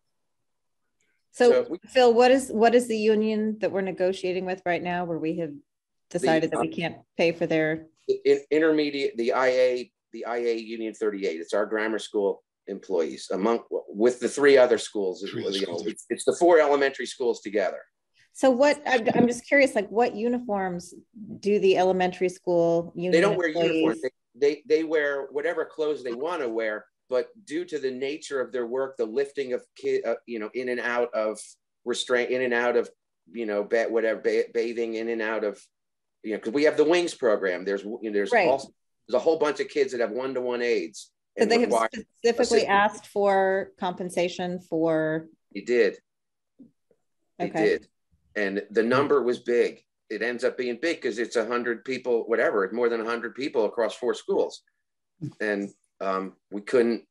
So, So we- Phil, what is what is the union that we're negotiating with right now, where we have decided The, that we um, can't pay for their? in, intermediate, the I A, the I A Union thirty-eight. It's our grammar school employees among with the three other schools. Three You know, schools. it's, it's the four elementary schools together. So what, I'm, I'm just curious, like what uniforms do the elementary school union They don't wear employees- uniforms. They, they they wear whatever clothes they want to wear, but due to the nature of their work, the lifting of kid, uh, you know, in and out of restraint, in and out of, you know, ba- whatever ba- bathing, in and out of, you know, because we have the wings program. There's you know, there's Right. also there's a whole bunch of kids that have one to one aids. So and they have require- specifically assist- asked for compensation for, They did. They Okay. did. And the number was big. It ends up being big because it's a hundred people, whatever, it's more than a hundred people across four schools. And um, we couldn't,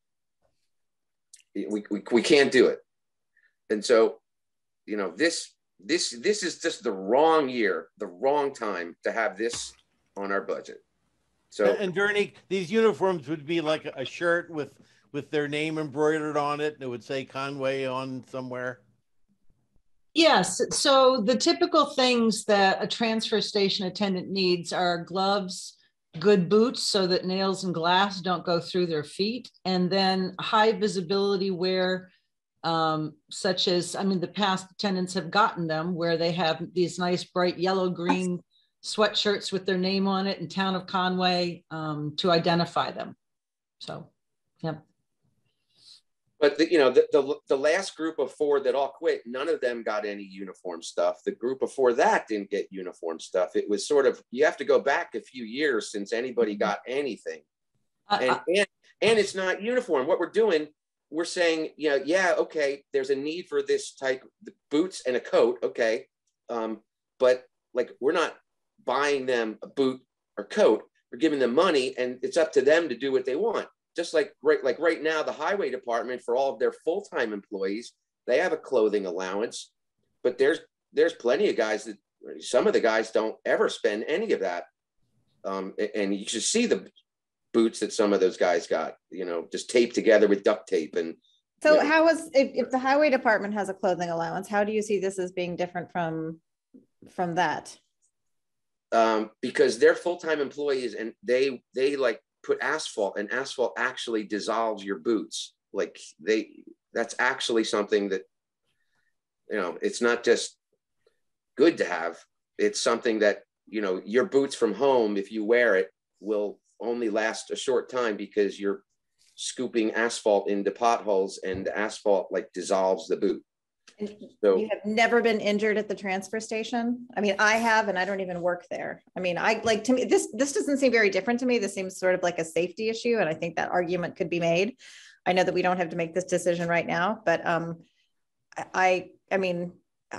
we, we, we can't do it. And so, you know, this, this, this is just the wrong year, the wrong time to have this on our budget. So, And Bernie, these uniforms would be like a shirt with with their name embroidered on it, and it would say Conway on somewhere. Yes. So the typical things that a transfer station attendant needs are gloves, good boots so that nails and glass don't go through their feet, and then high visibility wear, um, such as, I mean, the past attendants have gotten them where they have these nice bright yellow green sweatshirts with their name on it in town of Conway, um, to identify them. So, yeah. but the, you know, the, the, the last group of four that all quit, none of them got any uniform stuff. The group before that didn't get uniform stuff. It was sort of, you have to go back a few years since anybody got anything. Uh, And, uh, and, and it's not uniform. What we're doing, we're saying, you know, yeah, okay, there's a need for this type of boots and a coat. Okay. Um, but like, we're not buying them a boot or coat. We're giving them money, and it's up to them to do what they want. Just like right, like right now, the highway department, for all of their full-time employees, they have a clothing allowance, but there's there's plenty of guys that, some of the guys don't ever spend any of that. Um, and you should see the boots that some of those guys got, you know, just taped together with duct tape. And so you know, how is, if, if the highway department has a clothing allowance, how do you see this as being different from, from that? um, because they're full-time employees, and they they like put asphalt, and asphalt actually dissolves your boots. Like they, that's actually something that, you know, it's not just good to have. It's something that, you know, your boots from home, if you wear it, will only last a short time because you're scooping asphalt into potholes, and the asphalt like dissolves the boot. So you have never been injured at the transfer station? I mean, I have, and I don't even work there. I mean, I like to me, this, this doesn't seem very different to me. This seems sort of like a safety issue. And I think that argument could be made. I know that we don't have to make this decision right now, but um, I, I mean,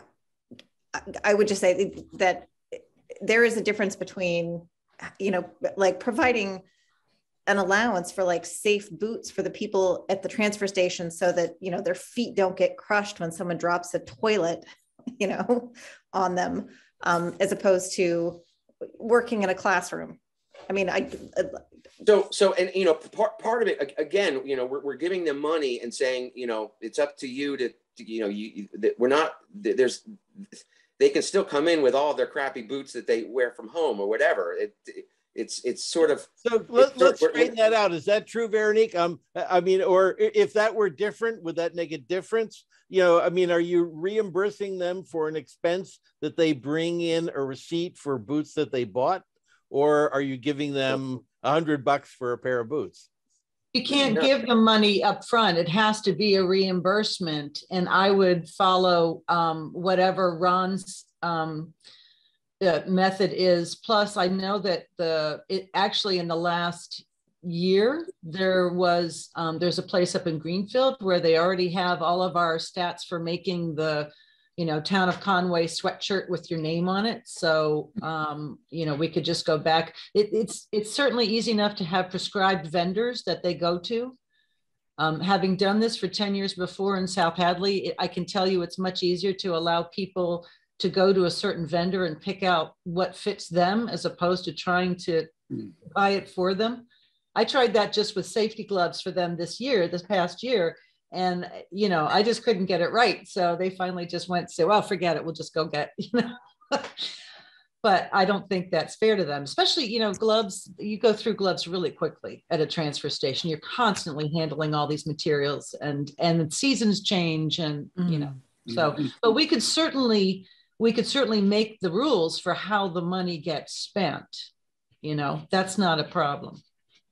I, I would just say that there is a difference between, you know, like providing an allowance for like safe boots for the people at the transfer station so that, you know, their feet don't get crushed when someone drops a toilet, you know, on them, um, as opposed to working in a classroom. I mean, I, I So, so, and, you know, part, part of it, again, you know, we're, we're giving them money and saying, you know, it's up to you to, to you know, you, you, we're not, there's, they can still come in with all their crappy boots that they wear from home or whatever. It, it it's, it's sort of. So let, let's straighten that out. Is that true, Veronique? Um, I mean, or if that were different, would that make a difference? You know, I mean, are you reimbursing them for an expense that they bring in a receipt for boots that they bought? Or are you giving them a hundred bucks for a pair of boots? You can't give them money up front. It has to be a reimbursement. And I would follow um, whatever Ron's um, uh, method is. Plus, I know that the it actually in the last year, there was, um, there's a place up in Greenfield where they already have all of our stats for making the, you know, Town of Conway sweatshirt with your name on it. So, um, you know, we could just go back. It, it's, it's certainly easy enough to have prescribed vendors that they go to. Um, having done this for ten years before in South Hadley, it, I can tell you it's much easier to allow people to go to a certain vendor and pick out what fits them as opposed to trying to mm. buy it for them. I tried that just with safety gloves for them this year, this past year. And, you know, I just couldn't get it right. So they finally just went to say, well, forget it. We'll just go get, you know, but I don't think that's fair to them, especially, you know, gloves, you go through gloves really quickly at a transfer station. You're constantly handling all these materials and, and seasons change and, you know, so, but we could certainly, we could certainly make the rules for how the money gets spent. You know, that's not a problem.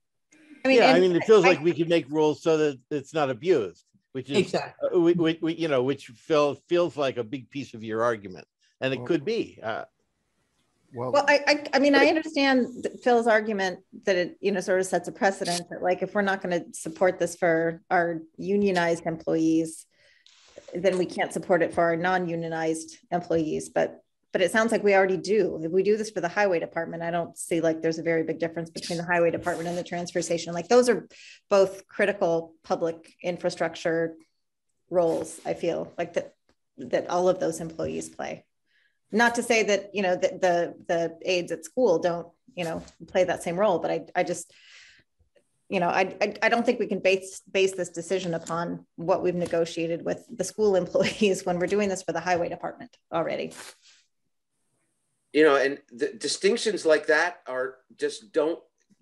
I mean, yeah, I mean, it feels I, like we could make rules so that it's not abused, which is exactly, uh, we, we, we, you know, which feel, feels like a big piece of your argument, and it well, could be. Uh, well, well, I, I, I mean, I understand Phil's argument that it, you know, sort of sets a precedent that, like, if we're not going to support this for our unionized employees, then we can't support it for our non-unionized employees. But But it sounds like we already do. If we do this for the highway department, I don't see like there's a very big difference between the highway department and the transfer station. Like those are both critical public infrastructure roles. I feel like that, that all of those employees play. Not to say that, you know, the, the, the aides at school don't, you know, play that same role, but I, I just, you know, I, I, I don't think we can base, base this decision upon what we've negotiated with the school employees when we're doing this for the highway department already. You know, and the distinctions like that are just don't,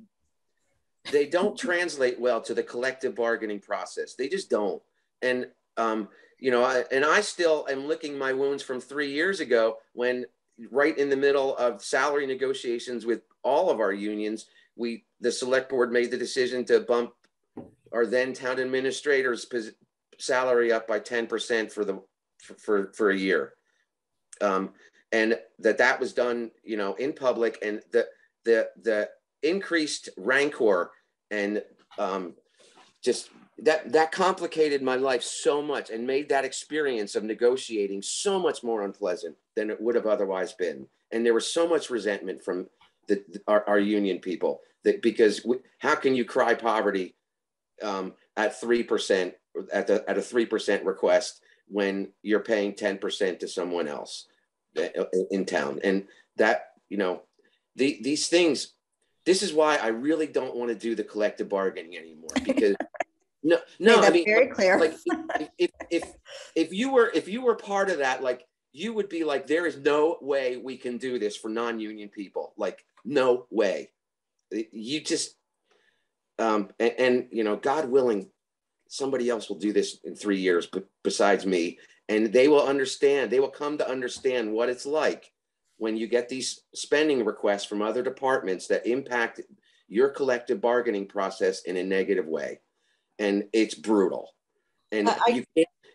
they don't translate well to the collective bargaining process. They just don't. And, um, you know, I, and I still am licking my wounds from three years ago when right in the middle of salary negotiations with all of our unions, we, the select board made the decision to bump our then town administrator's salary up by ten percent for the, for, for, for a year. Um, and that that was done, you know, in public, and the the the increased rancor and um, just that that complicated my life so much and made that experience of negotiating so much more unpleasant than it would have otherwise been. And there was so much resentment from the, our, our union people that because we, how can you cry poverty um, at three percent at the at a three percent request when you're paying ten percent to someone else in town? And that, you know, the, these things, this is why I really don't want to do the collective bargaining anymore, because no, no, that's I mean, very clear. Like if, if, if, if you were, if you were part of that, like you would be like, there is no way we can do this for non-union people. Like, no way. You just, um, and, and, you know, God willing, somebody else will do this in three years, but besides me. And they will understand, they will come to understand what it's like when you get these spending requests from other departments that impact your collective bargaining process in a negative way. And it's brutal. And I, you can't,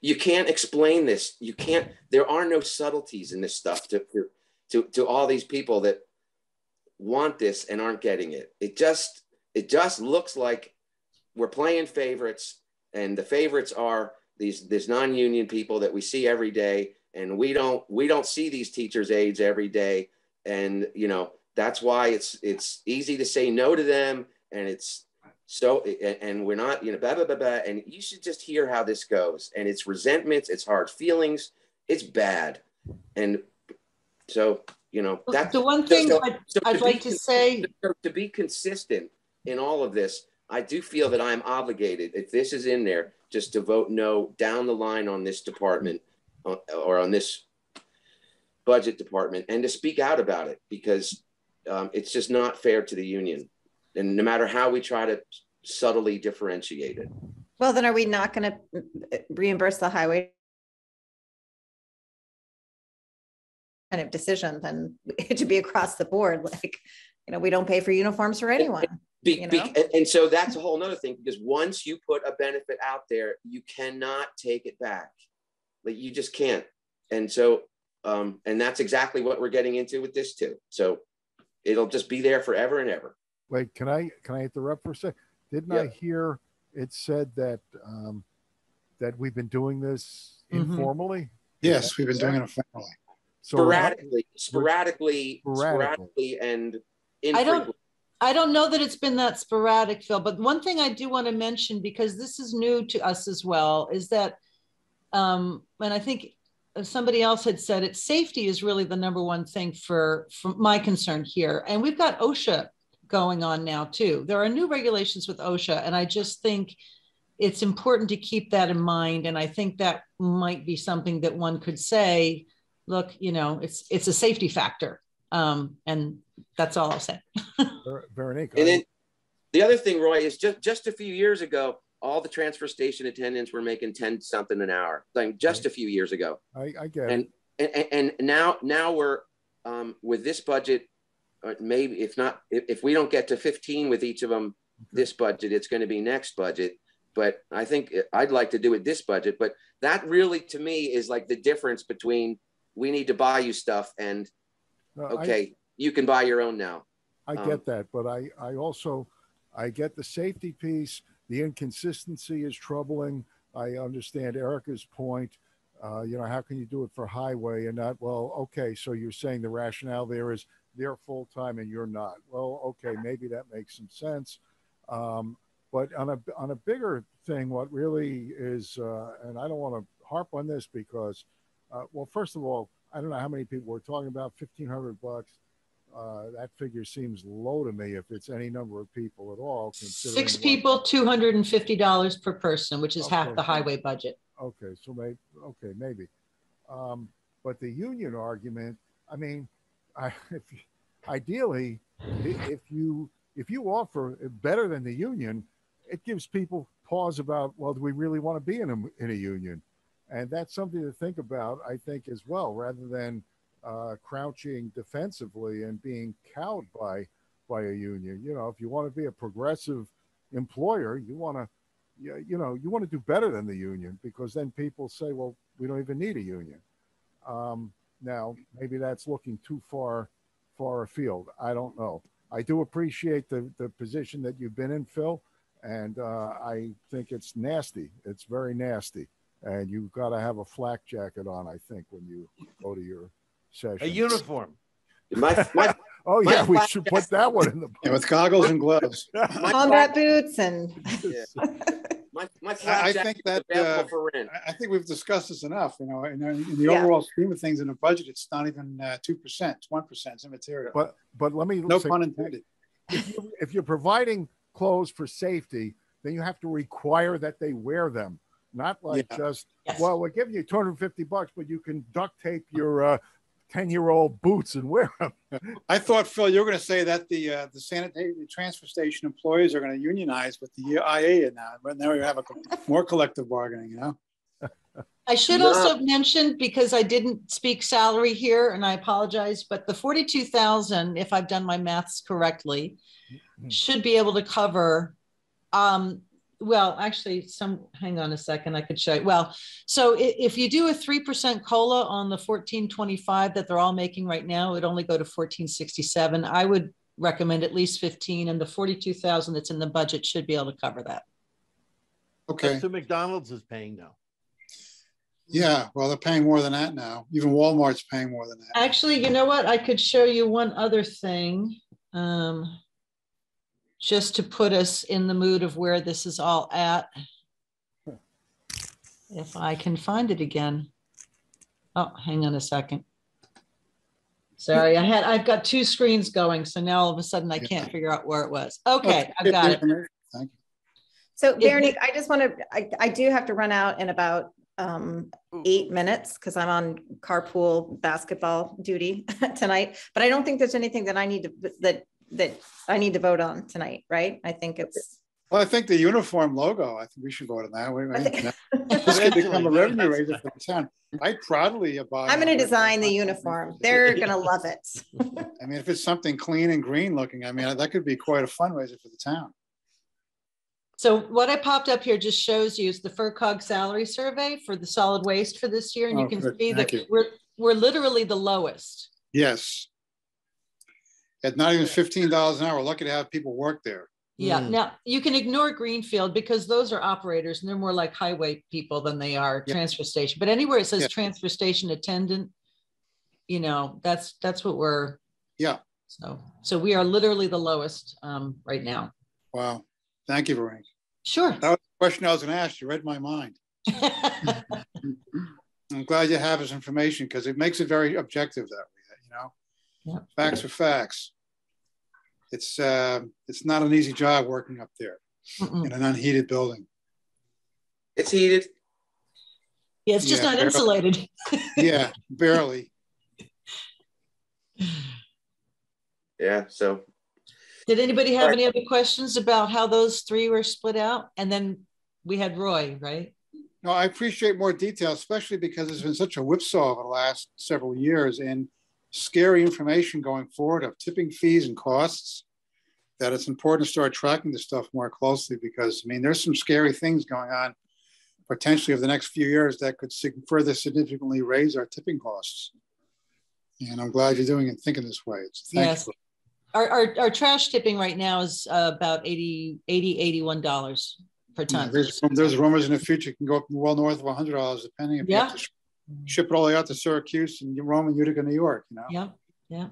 you can't explain this. You can't, there are no subtleties in this stuff to, to, to all these people that want this and aren't getting it. It just, it just looks like we're playing favorites, and the favorites are these, these non-union people that we see every day. And we don't, we don't see these teachers' aides every day. And, you know, that's why it's, it's easy to say no to them. And it's so, and we're not, you know, blah, blah, blah, blah. And you should just hear how this goes. And it's resentments, it's hard feelings, it's bad. And so, you know, that's the one thing so, I'd, so I'd to like be, to say. To be consistent in all of this, I do feel that I'm obligated, if this is in there, just to vote no down the line on this department or on this budget department, and to speak out about it, because um, it's just not fair to the union. And no matter how we try to subtly differentiate it. Well, then are we not going to reimburse the highway kind of decision? Then it should be across the board. Like, you know, we don't pay for uniforms for anyone. Be, you know? be, and, and so that's a whole nother thing, because once you put a benefit out there, you cannot take it back. Like, you just can't. And so, um, and that's exactly what we're getting into with this too. So it'll just be there forever and ever. Wait, can I, can I interrupt for a sec? Didn't Yeah. I hear it said that, um, that we've been doing this Mhm. informally? Yes, we've been doing it informally. So Sporadically, sporadically, Sporadically. sporadically, and I don't, infrequently. I don't know that it's been that sporadic, Phil, but one thing I do want to mention, because this is new to us as well, is that, um, and I think somebody else had said it, safety is really the number one thing for, for my concern here. And we've got OSHA going on now too. There are new regulations with OSHA, and I just think it's important to keep that in mind. And I think that might be something that one could say, look, you know, it's, it's a safety factor. Um, and that's all I'll say. Veronique. And then the other thing, Roy, is just, just a few years ago, all the transfer station attendants were making ten something an hour, like just a few years ago. I, I get and, it. and, and now, now we're um, with this budget, uh, maybe if not, if, if we don't get to fifteen with each of them, this budget, it's going to be next budget. But I think I'd like to do it this budget, but that really, to me, is like the difference between we need to buy you stuff and, No, okay, I, you can buy your own now. I Um, get that, but I, I also, I get the safety piece. The inconsistency is troubling. I understand Erica's point. Uh, you know, how can you do it for highway and not, well, okay, so you're saying the rationale there is they're full-time and you're not. Well, okay, maybe that makes some sense. Um, but on a, on a bigger thing, what really is, uh, and I don't want to harp on this because, uh, well, first of all, I don't know how many people we're talking about, fifteen hundred bucks. Uh, that figure seems low to me if it's any number of people at all. Six what, people, two hundred fifty dollars per person, which is Okay. half the highway budget. Okay, so maybe, okay, maybe. Um, but the union argument, I mean, I, if, ideally, if you, if you offer better than the union, it gives people pause about, well, do we really want to be in a, in a union? And that's something to think about, I think, as well, rather than uh, crouching defensively and being cowed by by a union. You know, if you want to be a progressive employer, you want to, you, you know, you want to do better than the union, because then people say, well, we don't even need a union. Um, now, maybe that's looking too far, far afield. I don't know. I do appreciate the, the position that you've been in, Phil, and uh, I think it's nasty. It's very nasty. And you've got to have a flak jacket on, I think, when you go to your session. A uniform. My, my, oh, yeah, my we flak should put that one in the And with goggles and gloves. my Combat flak- boots and yeah. My, my I, flak I jacket think is that available uh, for rent. I- I think we've discussed this enough. You know, in, in the Yeah. overall scheme of things in the budget, it's not even uh, two percent. It's one percent. It's immaterial. But, but let me no say, pun intended. if, you, if you're providing clothes for safety, then you have to require that they wear them. Not like Yeah. just, Yes. well, we're giving you two hundred fifty bucks, but you can duct tape your uh, ten-year-old boots and wear them. I thought, Phil, you were going to say that the uh, the sanitary the transfer station employees are going to unionize with the I A now, but now you have a more collective bargaining. You know, I should No. also mention, because I didn't speak salary here, and I apologize, but the forty-two thousand, if I've done my maths correctly, should be able to cover um, well, actually some, hang on a second, I could show you. Well, so if, if you do a three percent COLA on the fourteen twenty-five that they're all making right now, it would only go to fourteen sixty-seven. I would recommend at least fifteen, and the forty-two thousand that's in the budget should be able to cover that. Okay. So McDonald's is paying now. Yeah, well, they're paying more than that now. Even Walmart's paying more than that. Actually, you know what? I could show you one other thing, um, just to put us in the mood of where this is all at. If I can find it again. Oh, hang on a second. Sorry, I had, I've got two screens going, so now all of a sudden I can't figure out where it was. Okay, I've got it. Thank you. So Veronique, I just want to, I, I do have to run out in about um, eight minutes because I'm on carpool basketball duty tonight, but I don't think there's anything that I need to, that, that I need to vote on tonight, right? I think it's. Well, I think the uniform logo, I think we should vote on that. We, I think- this could become a revenue raiser for the town. I proudly abide. I'm going to design the uniform. They're going to love it. I mean, if it's something clean and green looking, I mean, that could be quite a fundraiser for the town. So what I popped up here just shows you is the FERCog salary survey for the solid waste for this year. And Oh, you can good. see Thank that you. we're, we're literally the lowest. Yes. At not even fifteen dollars an hour, we're lucky to have people work there. Yeah. Mm. Now you can ignore Greenfield because those are operators and they're more like highway people than they are Yeah. transfer station. But anywhere it says Yeah. transfer station attendant, you know, that's, that's what we're. Yeah. So, so we are literally the lowest um, right now. Wow. Thank you, Veronica. Sure. That was the question I was going to ask. You read my mind. I'm glad you have this information because it makes it very objective that way, you know. Yeah. Facts are facts. It's uh, it's not an easy job working up there Mm-mm. in an unheated building. It's heated. Yeah, it's just Yeah, not barely. insulated. Yeah, barely. Yeah. So Did anybody have Right. any other questions about how those three were split out? And then we had Roy, right? No, I appreciate more detail, especially because there's been such a whipsaw over the last several years and scary information going forward of tipping fees and costs, that it's important to start tracking this stuff more closely because, I mean, there's some scary things going on potentially over the next few years that could sig- further significantly raise our tipping costs. And I'm glad you're doing it, thinking this way. It's, thank Yes. you. Our, our, our trash tipping right now is uh, about eighty, eighty, eighty-one dollars per Yeah, ton. there's, there's rumors in the future it can go up well north of one hundred dollars depending if you Yeah. have to sh- ship it all the way out to Syracuse and Rome and Utica, New York, you know? Yeah, yeah.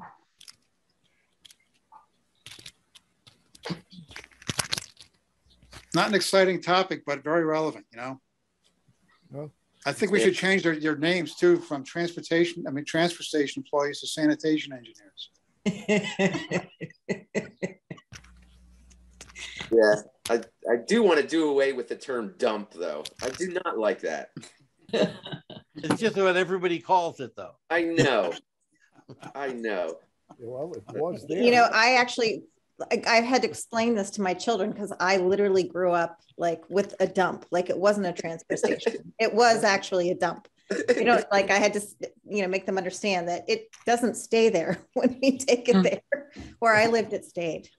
Not an exciting topic, but very relevant, you know? No. I think we should change their, their names too from transportation, I mean, transfer station employees to sanitation engineers. yeah, I, I do want to do away with the term dump though. I do not like that. It's just what everybody calls it, though. I know. I know. Well, it was there. You know, I actually, I, I had to explain this to my children because I literally grew up like with a dump, like it wasn't a transfer station. It was actually a dump. You know, like I had to, you know, make them understand that it doesn't stay there when we take it there. Where I lived, it stayed.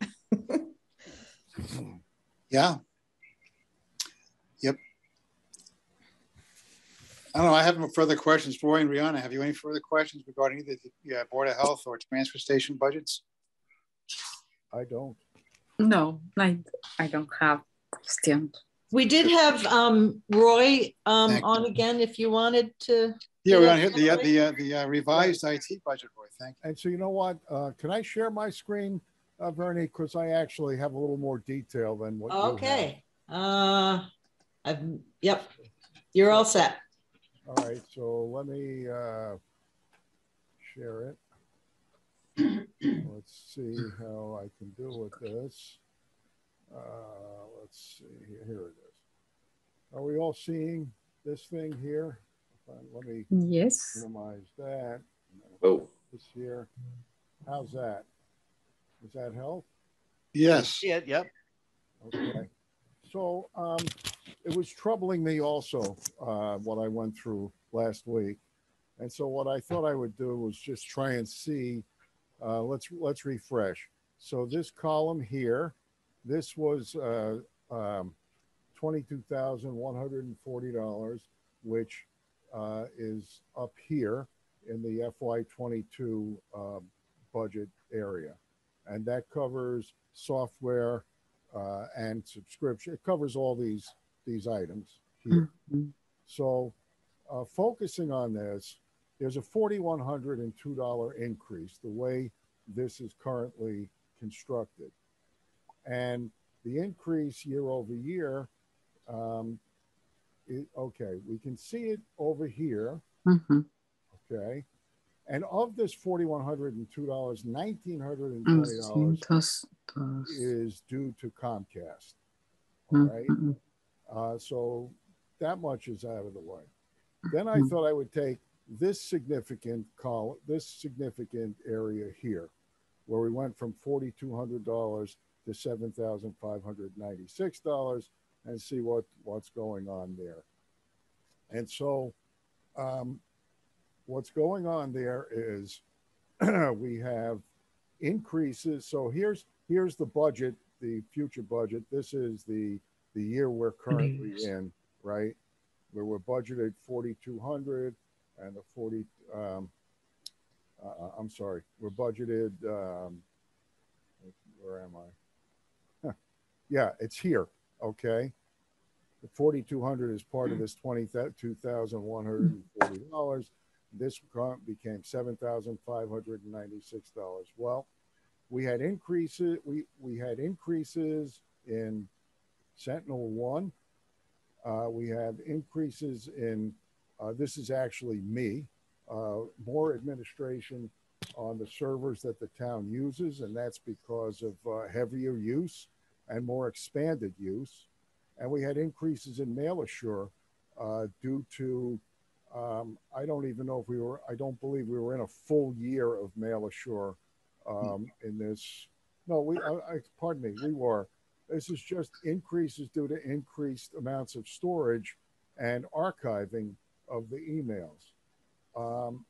Yeah. Yep. I don't know. I have no further questions for Roy and Rihanna. Have you any further questions regarding either the yeah, Board of Health or transfer station budgets? I don't. No, I, I don't have questions. We did have um, Roy um, Thank you. on again if you wanted to. Yeah, do we're that on here, the, uh, separately. the, uh, the uh, revised I T budget, Roy. Thank you. And so you know what? Uh, can I share my screen, uh, Vernie? Because I actually have a little more detail than what you have. Okay. Uh, I've, yep, you're all set. All right, so let me uh, share it. Let's see how I can do with this. Uh, let's see, here, here it is. Are we all seeing this thing here? Uh, Let me Yes. minimize that. Oh, This here. How's that? Does that help? Yes. Yeah, yep. Okay. So um, it was troubling me also uh, what I went through last week, and so what I thought I would do was just try and see. Uh, let's let's refresh. So this column here, this was uh, um, twenty-two thousand one hundred forty dollars, which uh, is up here in the F Y twenty-two uh, budget area. And that covers software uh, and subscription. It covers all these, these items here. Mm-hmm. So uh, focusing on this, there's a four thousand one hundred two dollars increase the way this is currently constructed. And the increase year over year, um, it, okay, we can see it over here, mm-hmm. okay? And of this four thousand one hundred two dollars, one thousand nine hundred twenty dollars is due to Comcast, all right? Mm-hmm. Uh, so that much is out of the way. Then I mm-hmm. thought I would take this significant column, this significant area here, where we went from four thousand two hundred dollars to seven thousand five hundred ninety-six dollars, and see what, what's going on there. And so um, what's going on there is we have increases. So here's, here's the budget, the future budget. This is the, the year we're currently in, right? Where we're budgeted four thousand two hundred and the forty, um, uh, I'm sorry, we're budgeted, um, where am I? Huh. Yeah, it's here, okay? The four thousand two hundred is part of this twenty-two thousand one hundred forty dollars. This became seven thousand five hundred ninety-six dollars. Well, we had increases, we, we had increases in Sentinel one. Uh, we have increases in, uh, this is actually me, uh, more administration on the servers that the town uses, and that's because of uh, heavier use and more expanded use. And we had increases in Mail Assure uh, due to, um, I don't even know if we were, I don't believe we were in a full year of Mail Assure um, in this. No, we, I, I, pardon me, we were. This is just increases due to increased amounts of storage and archiving of the emails. Um,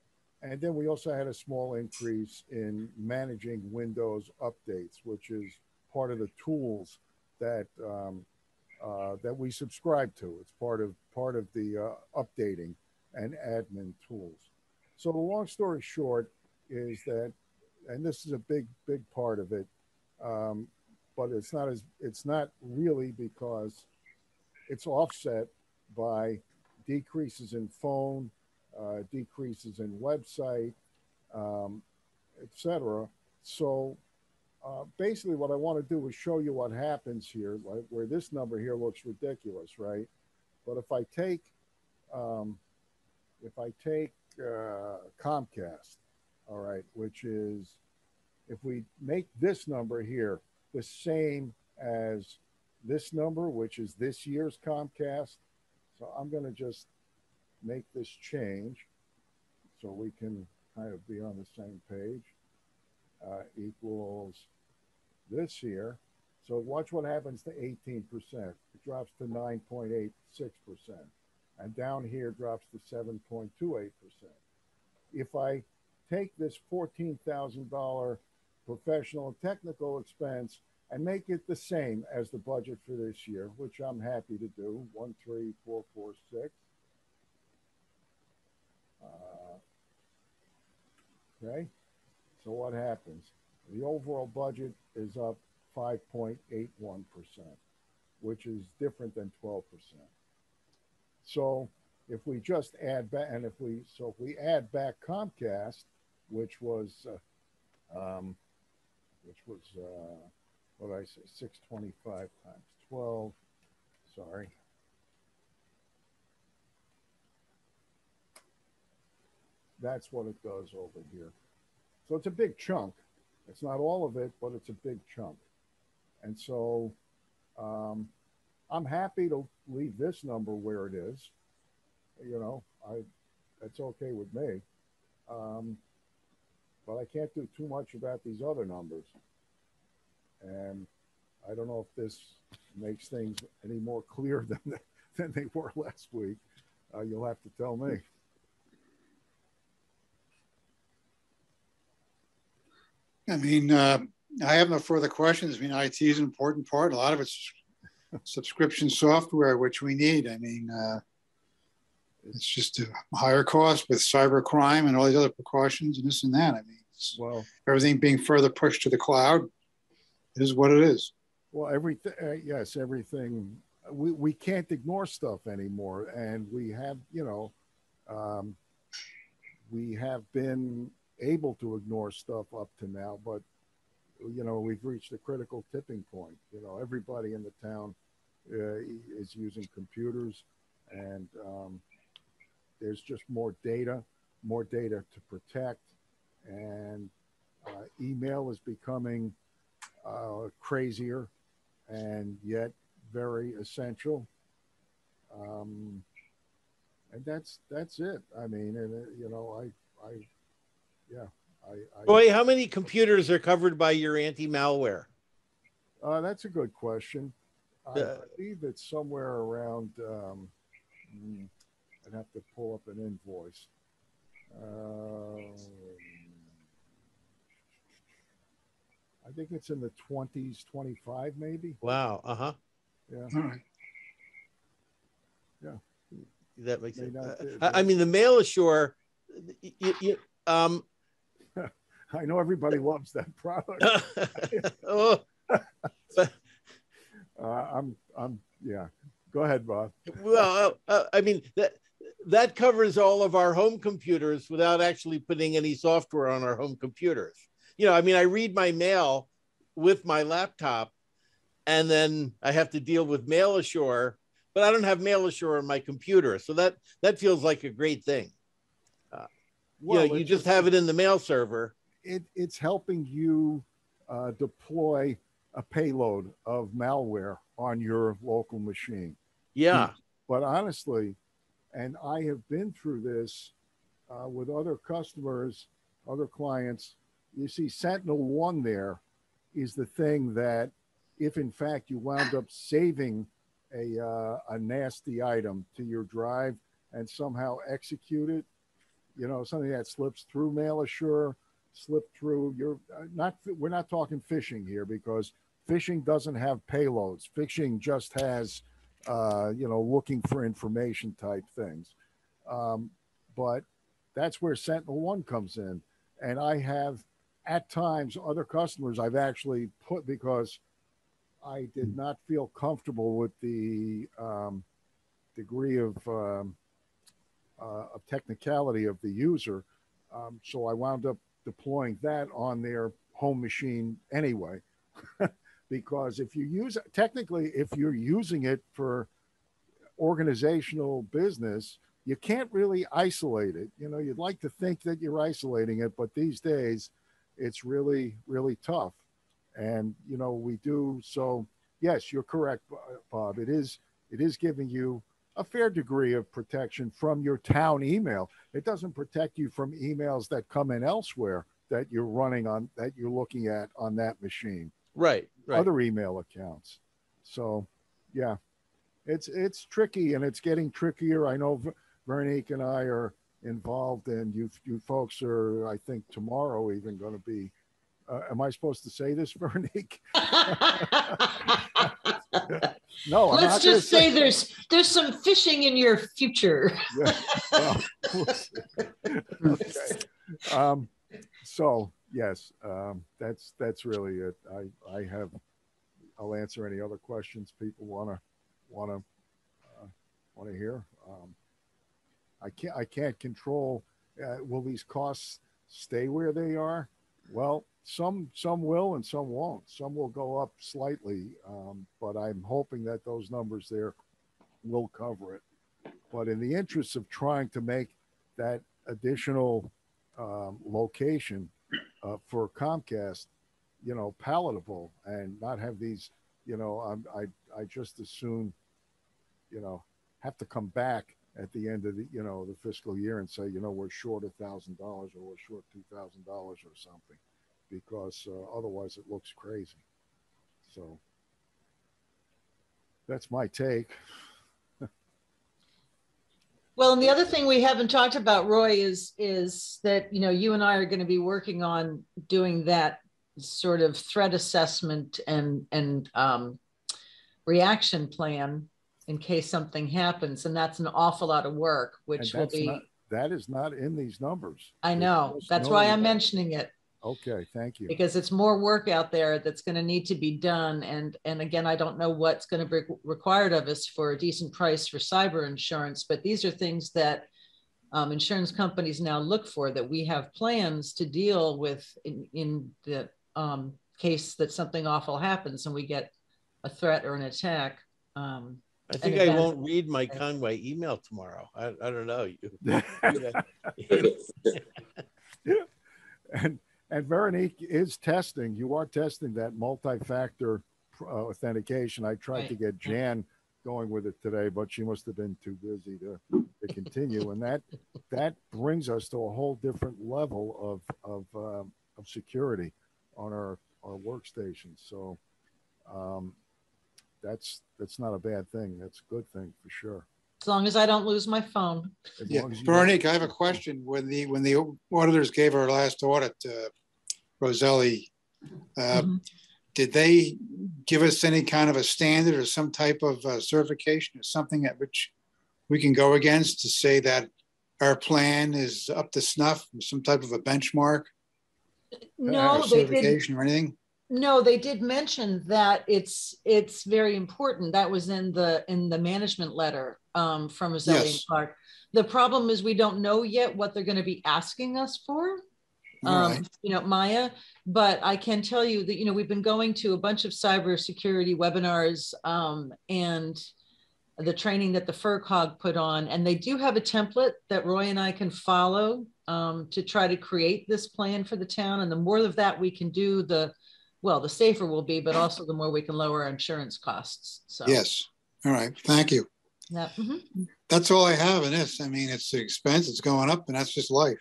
and then we also had a small increase in managing Windows updates, which is part of the tools that um, uh, that we subscribe to. It's part of part of the uh, updating and admin tools. So the long story short is that, and this is a big, big part of it, um, but it's not as it's not really because it's offset by decreases in phone, uh, decreases in website, um, et cetera. So uh, basically what I want to do is show you what happens here, like where this number here looks ridiculous, right? But if I take, um, if I take uh, Comcast, all right, which is, if we make this number here the same as this number, which is this year's Comcast, so I'm going to just make this change so we can kind of be on the same page, uh, equals this here. So watch what happens to eighteen percent. It drops to nine point eight six percent. And down here drops to seven point two eight percent. If I take this fourteen thousand dollars professional and technical expense and make it the same as the budget for this year, which I'm happy to do, one three four four six. Uh, okay, so what happens? The overall budget is up five point eight one percent, which is different than twelve percent. So if we just add back, and if we, so if we add back Comcast, which was, uh, um, which was, uh, what did I say, six twenty-five times twelve, sorry. That's what it does over here. So it's a big chunk. It's not all of it, but it's a big chunk. And so um, I'm happy to leave this number where it is. You know, I that's okay with me. Um, but I can't do too much about these other numbers. And I don't know if this makes things any more clear than, than they were last week. Uh, you'll have to tell me. I mean, uh, I have no further questions. I mean, I T is an important part. A lot of it's subscription software, which we need. I mean, uh, it's just a higher cost with cyber crime and all these other precautions and this and that. I mean, it's, Well, everything being further pushed to the cloud, it is what it is. well, everything, uh, yes, everything. We, we can't ignore stuff anymore. And we have, you know, um, we have been able to ignore stuff up to now, but, you know, we've reached a critical tipping point. You know, everybody in the town uh, is using computers, and um, there's just more data, more data to protect. And uh, email is becoming uh, crazier and yet very essential. Um, and that's that's it. I mean, and uh, you know, I, I, yeah, I. I Boy, how many computers are covered by your anti-malware? Uh, that's a good question. I Uh, believe it's somewhere around. Um, mm, I'd have to pull up an invoice. Uh, I think it's in the twenties, twenty-five maybe. Wow. Uh huh. Yeah. All right. Yeah. That makes May sense. not Uh, be- I I mean, the mail assure. You, you, um, I know everybody loves that product. oh, but, Uh, I'm, I'm, yeah. Go ahead, Bob. well, uh, I mean that that covers all of our home computers without actually putting any software on our home computers. You know, I mean, I read my mail with my laptop, and then I have to deal with Mail Assure, but I don't have Mail Assure on my computer, so that that feels like a great thing. Uh, Well, you know, you it's just have it in the mail server. It, it's helping you uh, deploy a payload of malware on your local machine. Yeah. But honestly, and I have been through this uh, with other customers, other clients. You see, Sentinel One there is the thing that, if in fact you wound up saving a uh, a nasty item to your drive and somehow execute it, you know, something that slips through Mail Assure, slip through your uh, not. We're not talking phishing here, because phishing doesn't have payloads. Phishing just has, uh, you know, looking for information type things. Um, but that's where Sentinel One comes in. And I have, at times, other customers I've actually put, because I did not feel comfortable with the um, degree of, um, uh, of technicality of the user. Um, so I wound up deploying that on their home machine anyway. Because if you use it, technically, if you're using it for organizational business, you can't really isolate it. You know, you'd like to think that you're isolating it, but these days it's really, really tough. And, you know, we do. So yes, you're correct, Bob. It is, it is giving you a fair degree of protection from your town email. It doesn't protect you from emails that come in elsewhere that you're running on, that you're looking at on that machine. Right, right. Other email accounts. So, yeah, it's it's tricky, and it's getting trickier. I know Veronique and I are involved, and you you folks are, I think, tomorrow even going to be. Uh, am I supposed to say this, Veronique? No, I'm let's not just say, say there's there's some fishing in your future. Yeah. Well, okay. Um, so yes, um, that's that's really it. I I have. I'll answer any other questions people want to want to uh, want to hear. Um, I can't I can't control. Uh, will these costs stay where they are? Well, some some will and some won't. Some will go up slightly, um, but I'm hoping that those numbers there will cover it. But in the interest of trying to make that additional um, location uh, for Comcast, you know, palatable, and not have these, you know, I'm, I I just as soon, you know, have to come back at the end of the, you know, the fiscal year and say, you know, we're short a thousand dollars or we're short two thousand dollars or something, because uh, otherwise it looks crazy. So that's my take. Well, and the other thing we haven't talked about, Roy, is is that, you know, you and I are going to be working on doing that sort of threat assessment and and um, reaction plan in case something happens. And that's an awful lot of work, which will be. Not, that is not in these numbers. I know. That's why I'm mentioning it. Okay, thank you. Because it's more work out there that's going to need to be done. And, and again, I don't know what's going to be required of us for a decent price for cyber insurance, but these are things that um, insurance companies now look for, that we have plans to deal with in, in the um, case that something awful happens and we get a threat or an attack. Um, I think I won't read my Conway email tomorrow. I, I don't know. and And Veronique is testing. You are testing that multi-factor uh, authentication. I tried right. to get Jan going with it today, but she must have been too busy to, to continue. And that that brings us to a whole different level of of, um, of security on our our workstations. So um, that's that's not a bad thing. That's a good thing for sure. As long as I don't lose my phone. Yeah, Veronique, I have a question. When the when the auditors gave our last audit, uh, Roselli, uh, mm-hmm. did they give us any kind of a standard or some type of uh, certification or something at which we can go against to say that our plan is up to snuff, some type of a benchmark? No, or certification they or anything? No, they did mention that it's it's very important. That was in the in the management letter um, from Roselli yes. and Clark. The problem is we don't know yet what they're going to be asking us for. Um, right. You know, Maya, but I can tell you that, you know, we've been going to a bunch of cybersecurity webinars um, and the training that the F E R C O G put on, and they do have a template that Roy and I can follow um, to try to create this plan for the town. And the more of that we can do, the, well, the safer we'll be, but also the more we can lower our insurance costs. So yes. All right. Thank you. Yeah. Mm-hmm. That's all I have in this. I mean, it's the expense, it's going up, and that's just life.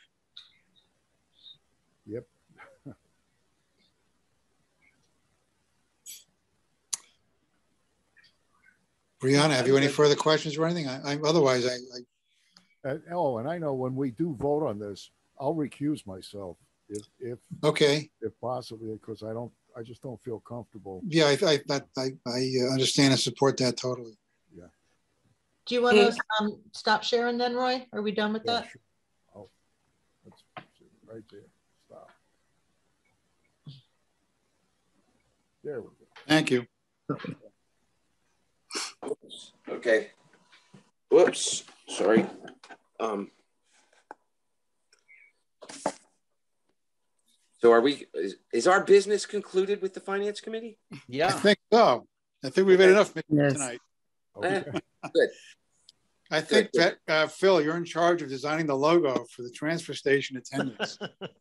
Yep. Brianna, have you any further questions or anything? I, I otherwise I, I... Uh, oh, and I know when we do vote on this, I'll recuse myself if if okay if possibly, because I don't I just don't feel comfortable. Yeah, I I that I, I understand and support that totally. Yeah. Do you want to um, stop sharing then, Roy? Are we done with yeah, that? Sure. Oh, that's right there. Stop. There we go. Thank you. Okay. Whoops. Sorry. Um. So are we, is, is our business concluded with the finance committee? Yeah. I think so. I think we've had enough yes. tonight. Okay. Good. I think Good. that, uh, Phil, you're in charge of designing the logo for the transfer station attendants.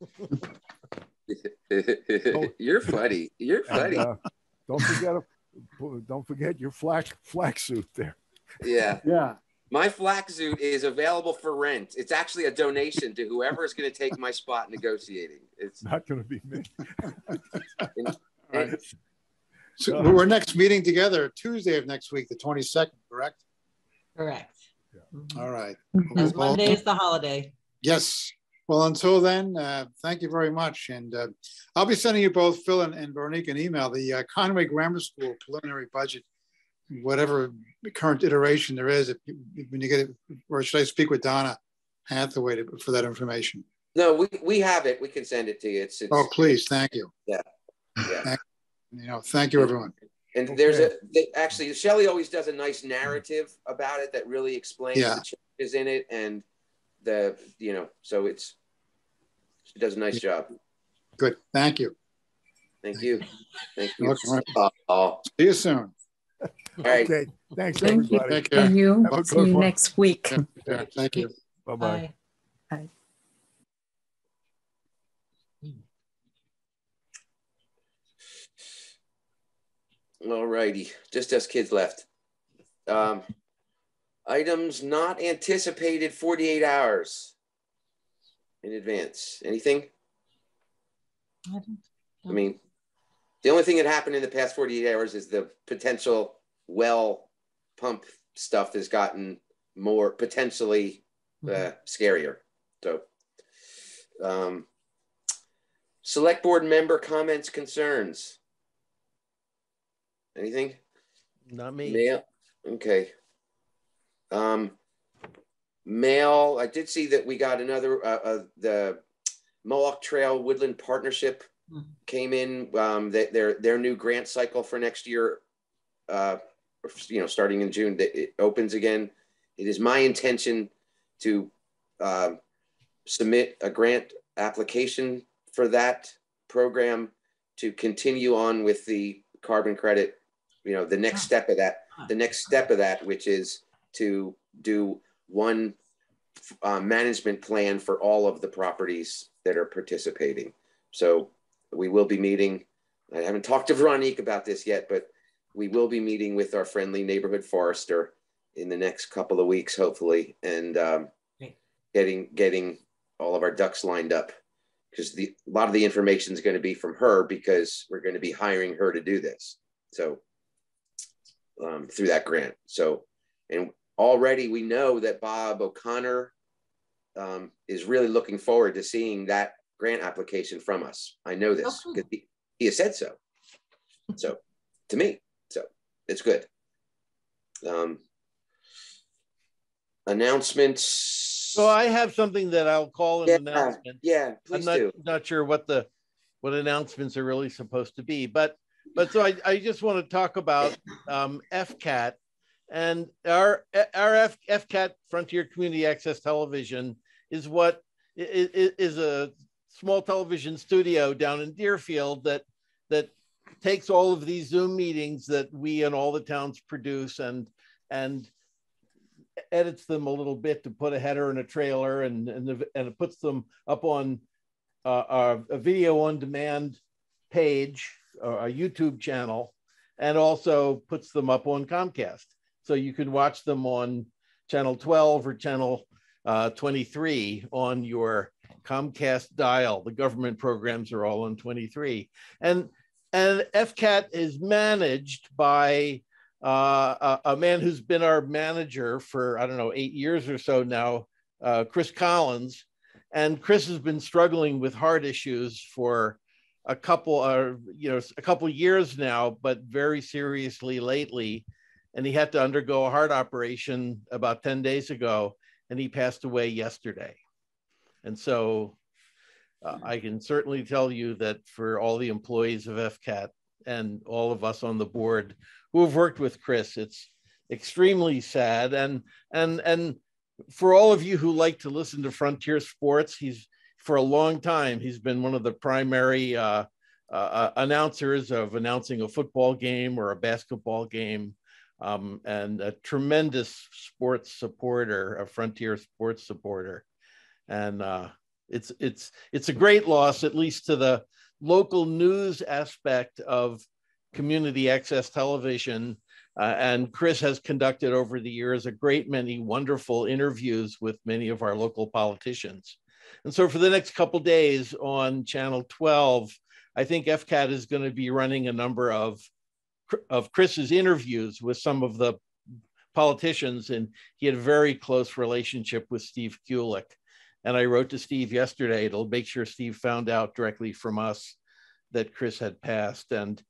You're funny. You're funny. And, uh, don't forget, a, don't forget your flax, flax suit there. Yeah. Yeah. My flax suit is available for rent. It's actually a donation to whoever is going to take my spot negotiating. It's not going to be me. and, right. So we're next meeting together Tuesday of next week, the twenty-second, correct? Correct. Yeah. All right. As Monday is the holiday. Yes. Well, until then, uh, thank you very much. And uh, I'll be sending you both, Phil and, and Veronique, an email, the uh, Conway Grammar School preliminary budget, whatever current iteration there is, if you, when you get it, or should I speak with Donna Hathaway to, for that information? No, we, we have it. We can send it to you. It's, it's oh, please. Thank you. Yeah. Yeah. Thank, you know, thank you, everyone. And okay. there's a, they, actually, Shelley always does a nice narrative about it that really explains yeah. the changes in it. And the, you know, so it's, she does a nice job. Good. Thank you. Thank you. Thank you. Okay. Uh, see you soon. All right. Okay. Thanks, Thank everybody. you. Thank you. See you next week. Yeah. Yeah. Thank you. Bye-bye. Bye. All righty. Just us kids left. Um, items not anticipated forty-eight hours in advance. Anything? I, don't I mean, the only thing that happened in the past forty-eight hours is the potential well pump stuff has gotten more potentially uh, mm-hmm. scarier. So, um, select board member comments, concerns. Anything? Not me. Mail. Okay. Um, mail. I did see that we got another, uh, uh, the Mohawk Trail Woodland Partnership came in. Um, they, their their new grant cycle for next year, uh, you know, starting in June, it opens again. It is my intention to uh, submit a grant application for that program to continue on with the carbon credit. You know, the next step of that, the next step of that, which is to do one uh, management plan for all of the properties that are participating. So we will be meeting. I haven't talked to Veronique about this yet, but we will be meeting with our friendly neighborhood forester in the next couple of weeks, hopefully, and um, getting getting all of our ducks lined up, because the a lot of the information is going to be from her, because we're going to be hiring her to do this. So um, through that grant. So, and already we know that Bob O'Connor um, is really looking forward to seeing that grant application from us. I know this because he, he has said so. So to me, so it's good. Um, announcements. So I have something that I'll call an yeah, announcement. Yeah, please I'm not, do. not sure what the what announcements are really supposed to be, but but so I, I just want to talk about um, F CAT and our our F, FCAT Frontier Community Access Television is what is, is a small television studio down in Deerfield that that takes all of these Zoom meetings that we and all the towns produce and and edits them a little bit to put a header and a trailer, and and, and it puts them up on uh, a video on demand page, or a YouTube channel, and also puts them up on Comcast. So you can watch them on channel twelve or channel uh, twenty-three on your Comcast dial. The government programs are all on twenty-three. And, and F CAT is managed by uh, a, a man who's been our manager for, I don't know, eight years or so now, uh, Chris Collins. And Chris has been struggling with heart issues for a couple of, you know, a couple years now, but very seriously lately. And he had to undergo a heart operation about ten days ago, and he passed away yesterday. And so uh, I can certainly tell you that for all the employees of F CAT and all of us on the board who have worked with Chris, it's extremely sad. And, and, and for all of you who like to listen to Frontier Sports, he's, for a long time, he's been one of the primary uh, uh, announcers of announcing a football game or a basketball game, um, and a tremendous sports supporter, a Frontier sports supporter. And uh, it's, it's, it's a great loss, at least to the local news aspect of community access television. Uh, and Chris has conducted over the years a great many wonderful interviews with many of our local politicians. And so for the next couple of days on channel twelve, I think F CAT is going to be running a number of, of Chris's interviews with some of the politicians. And he had a very close relationship with Steve Kulik. And I wrote to Steve yesterday to make sure Steve found out directly from us that Chris had passed. And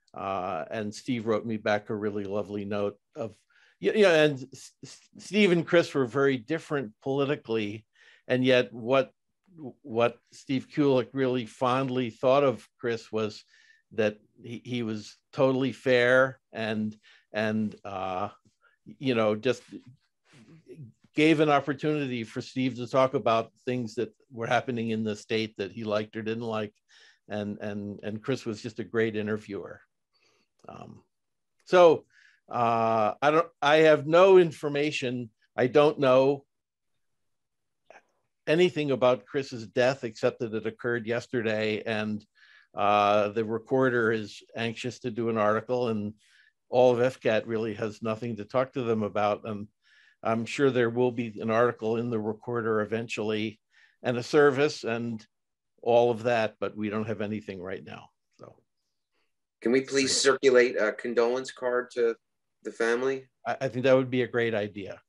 uh, and Steve wrote me back a really lovely note of, you know, and Steve and Chris were very different politically. And yet what, what Steve Kulik really fondly thought of Chris was that he, he was totally fair and, and uh, you know, just gave an opportunity for Steve to talk about things that were happening in the state that he liked or didn't like. And, and, and Chris was just a great interviewer. Um, so uh, I don't, I have no information. I don't know anything about Chris's death except that it occurred yesterday, and uh, the recorder is anxious to do an article, and all of F CAT really has nothing to talk to them about. And I'm sure there will be an article in the recorder eventually, and a service and all of that, but we don't have anything right now. So can we please circulate a condolence card to the family? I, I think that would be a great idea.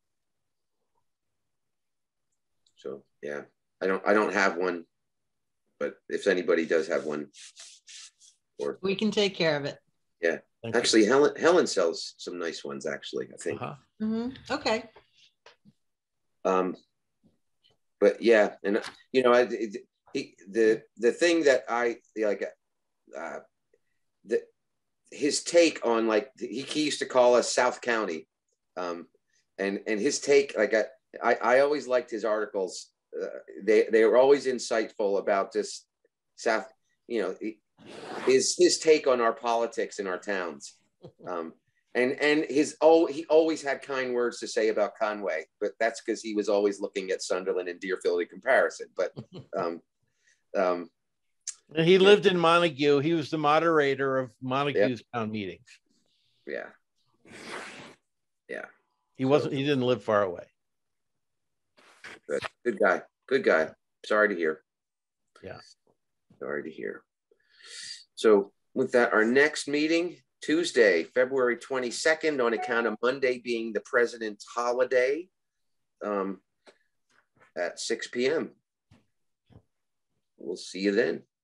So yeah, I don't I don't have one, but if anybody does have one, or we can take care of it. Yeah. Thank Actually, Helen Helen sells some nice ones, actually, I think. Uh-huh. Mm-hmm. Okay. Um, but yeah, and you know, I, it, he, the the thing that I like, uh, the his take on, like, he, he used to call us South County, um, and and his take, like I I, I always liked his articles. Uh, they they were always insightful about this South, you know, his his take on our politics in our towns. Um, and and his oh he always had kind words to say about Conway, but that's because he was always looking at Sunderland and Deerfield in comparison. But um, um, And he lived in Montague. He was the moderator of Montague's yeah. town meetings. Yeah. Yeah. He wasn't, he didn't live far away. Good, good guy. Good guy. Sorry to hear. Yeah. Sorry to hear. So with that, our next meeting, Tuesday, February twenty-second, on account of Monday being the president's holiday, um, at six p m We'll see you then.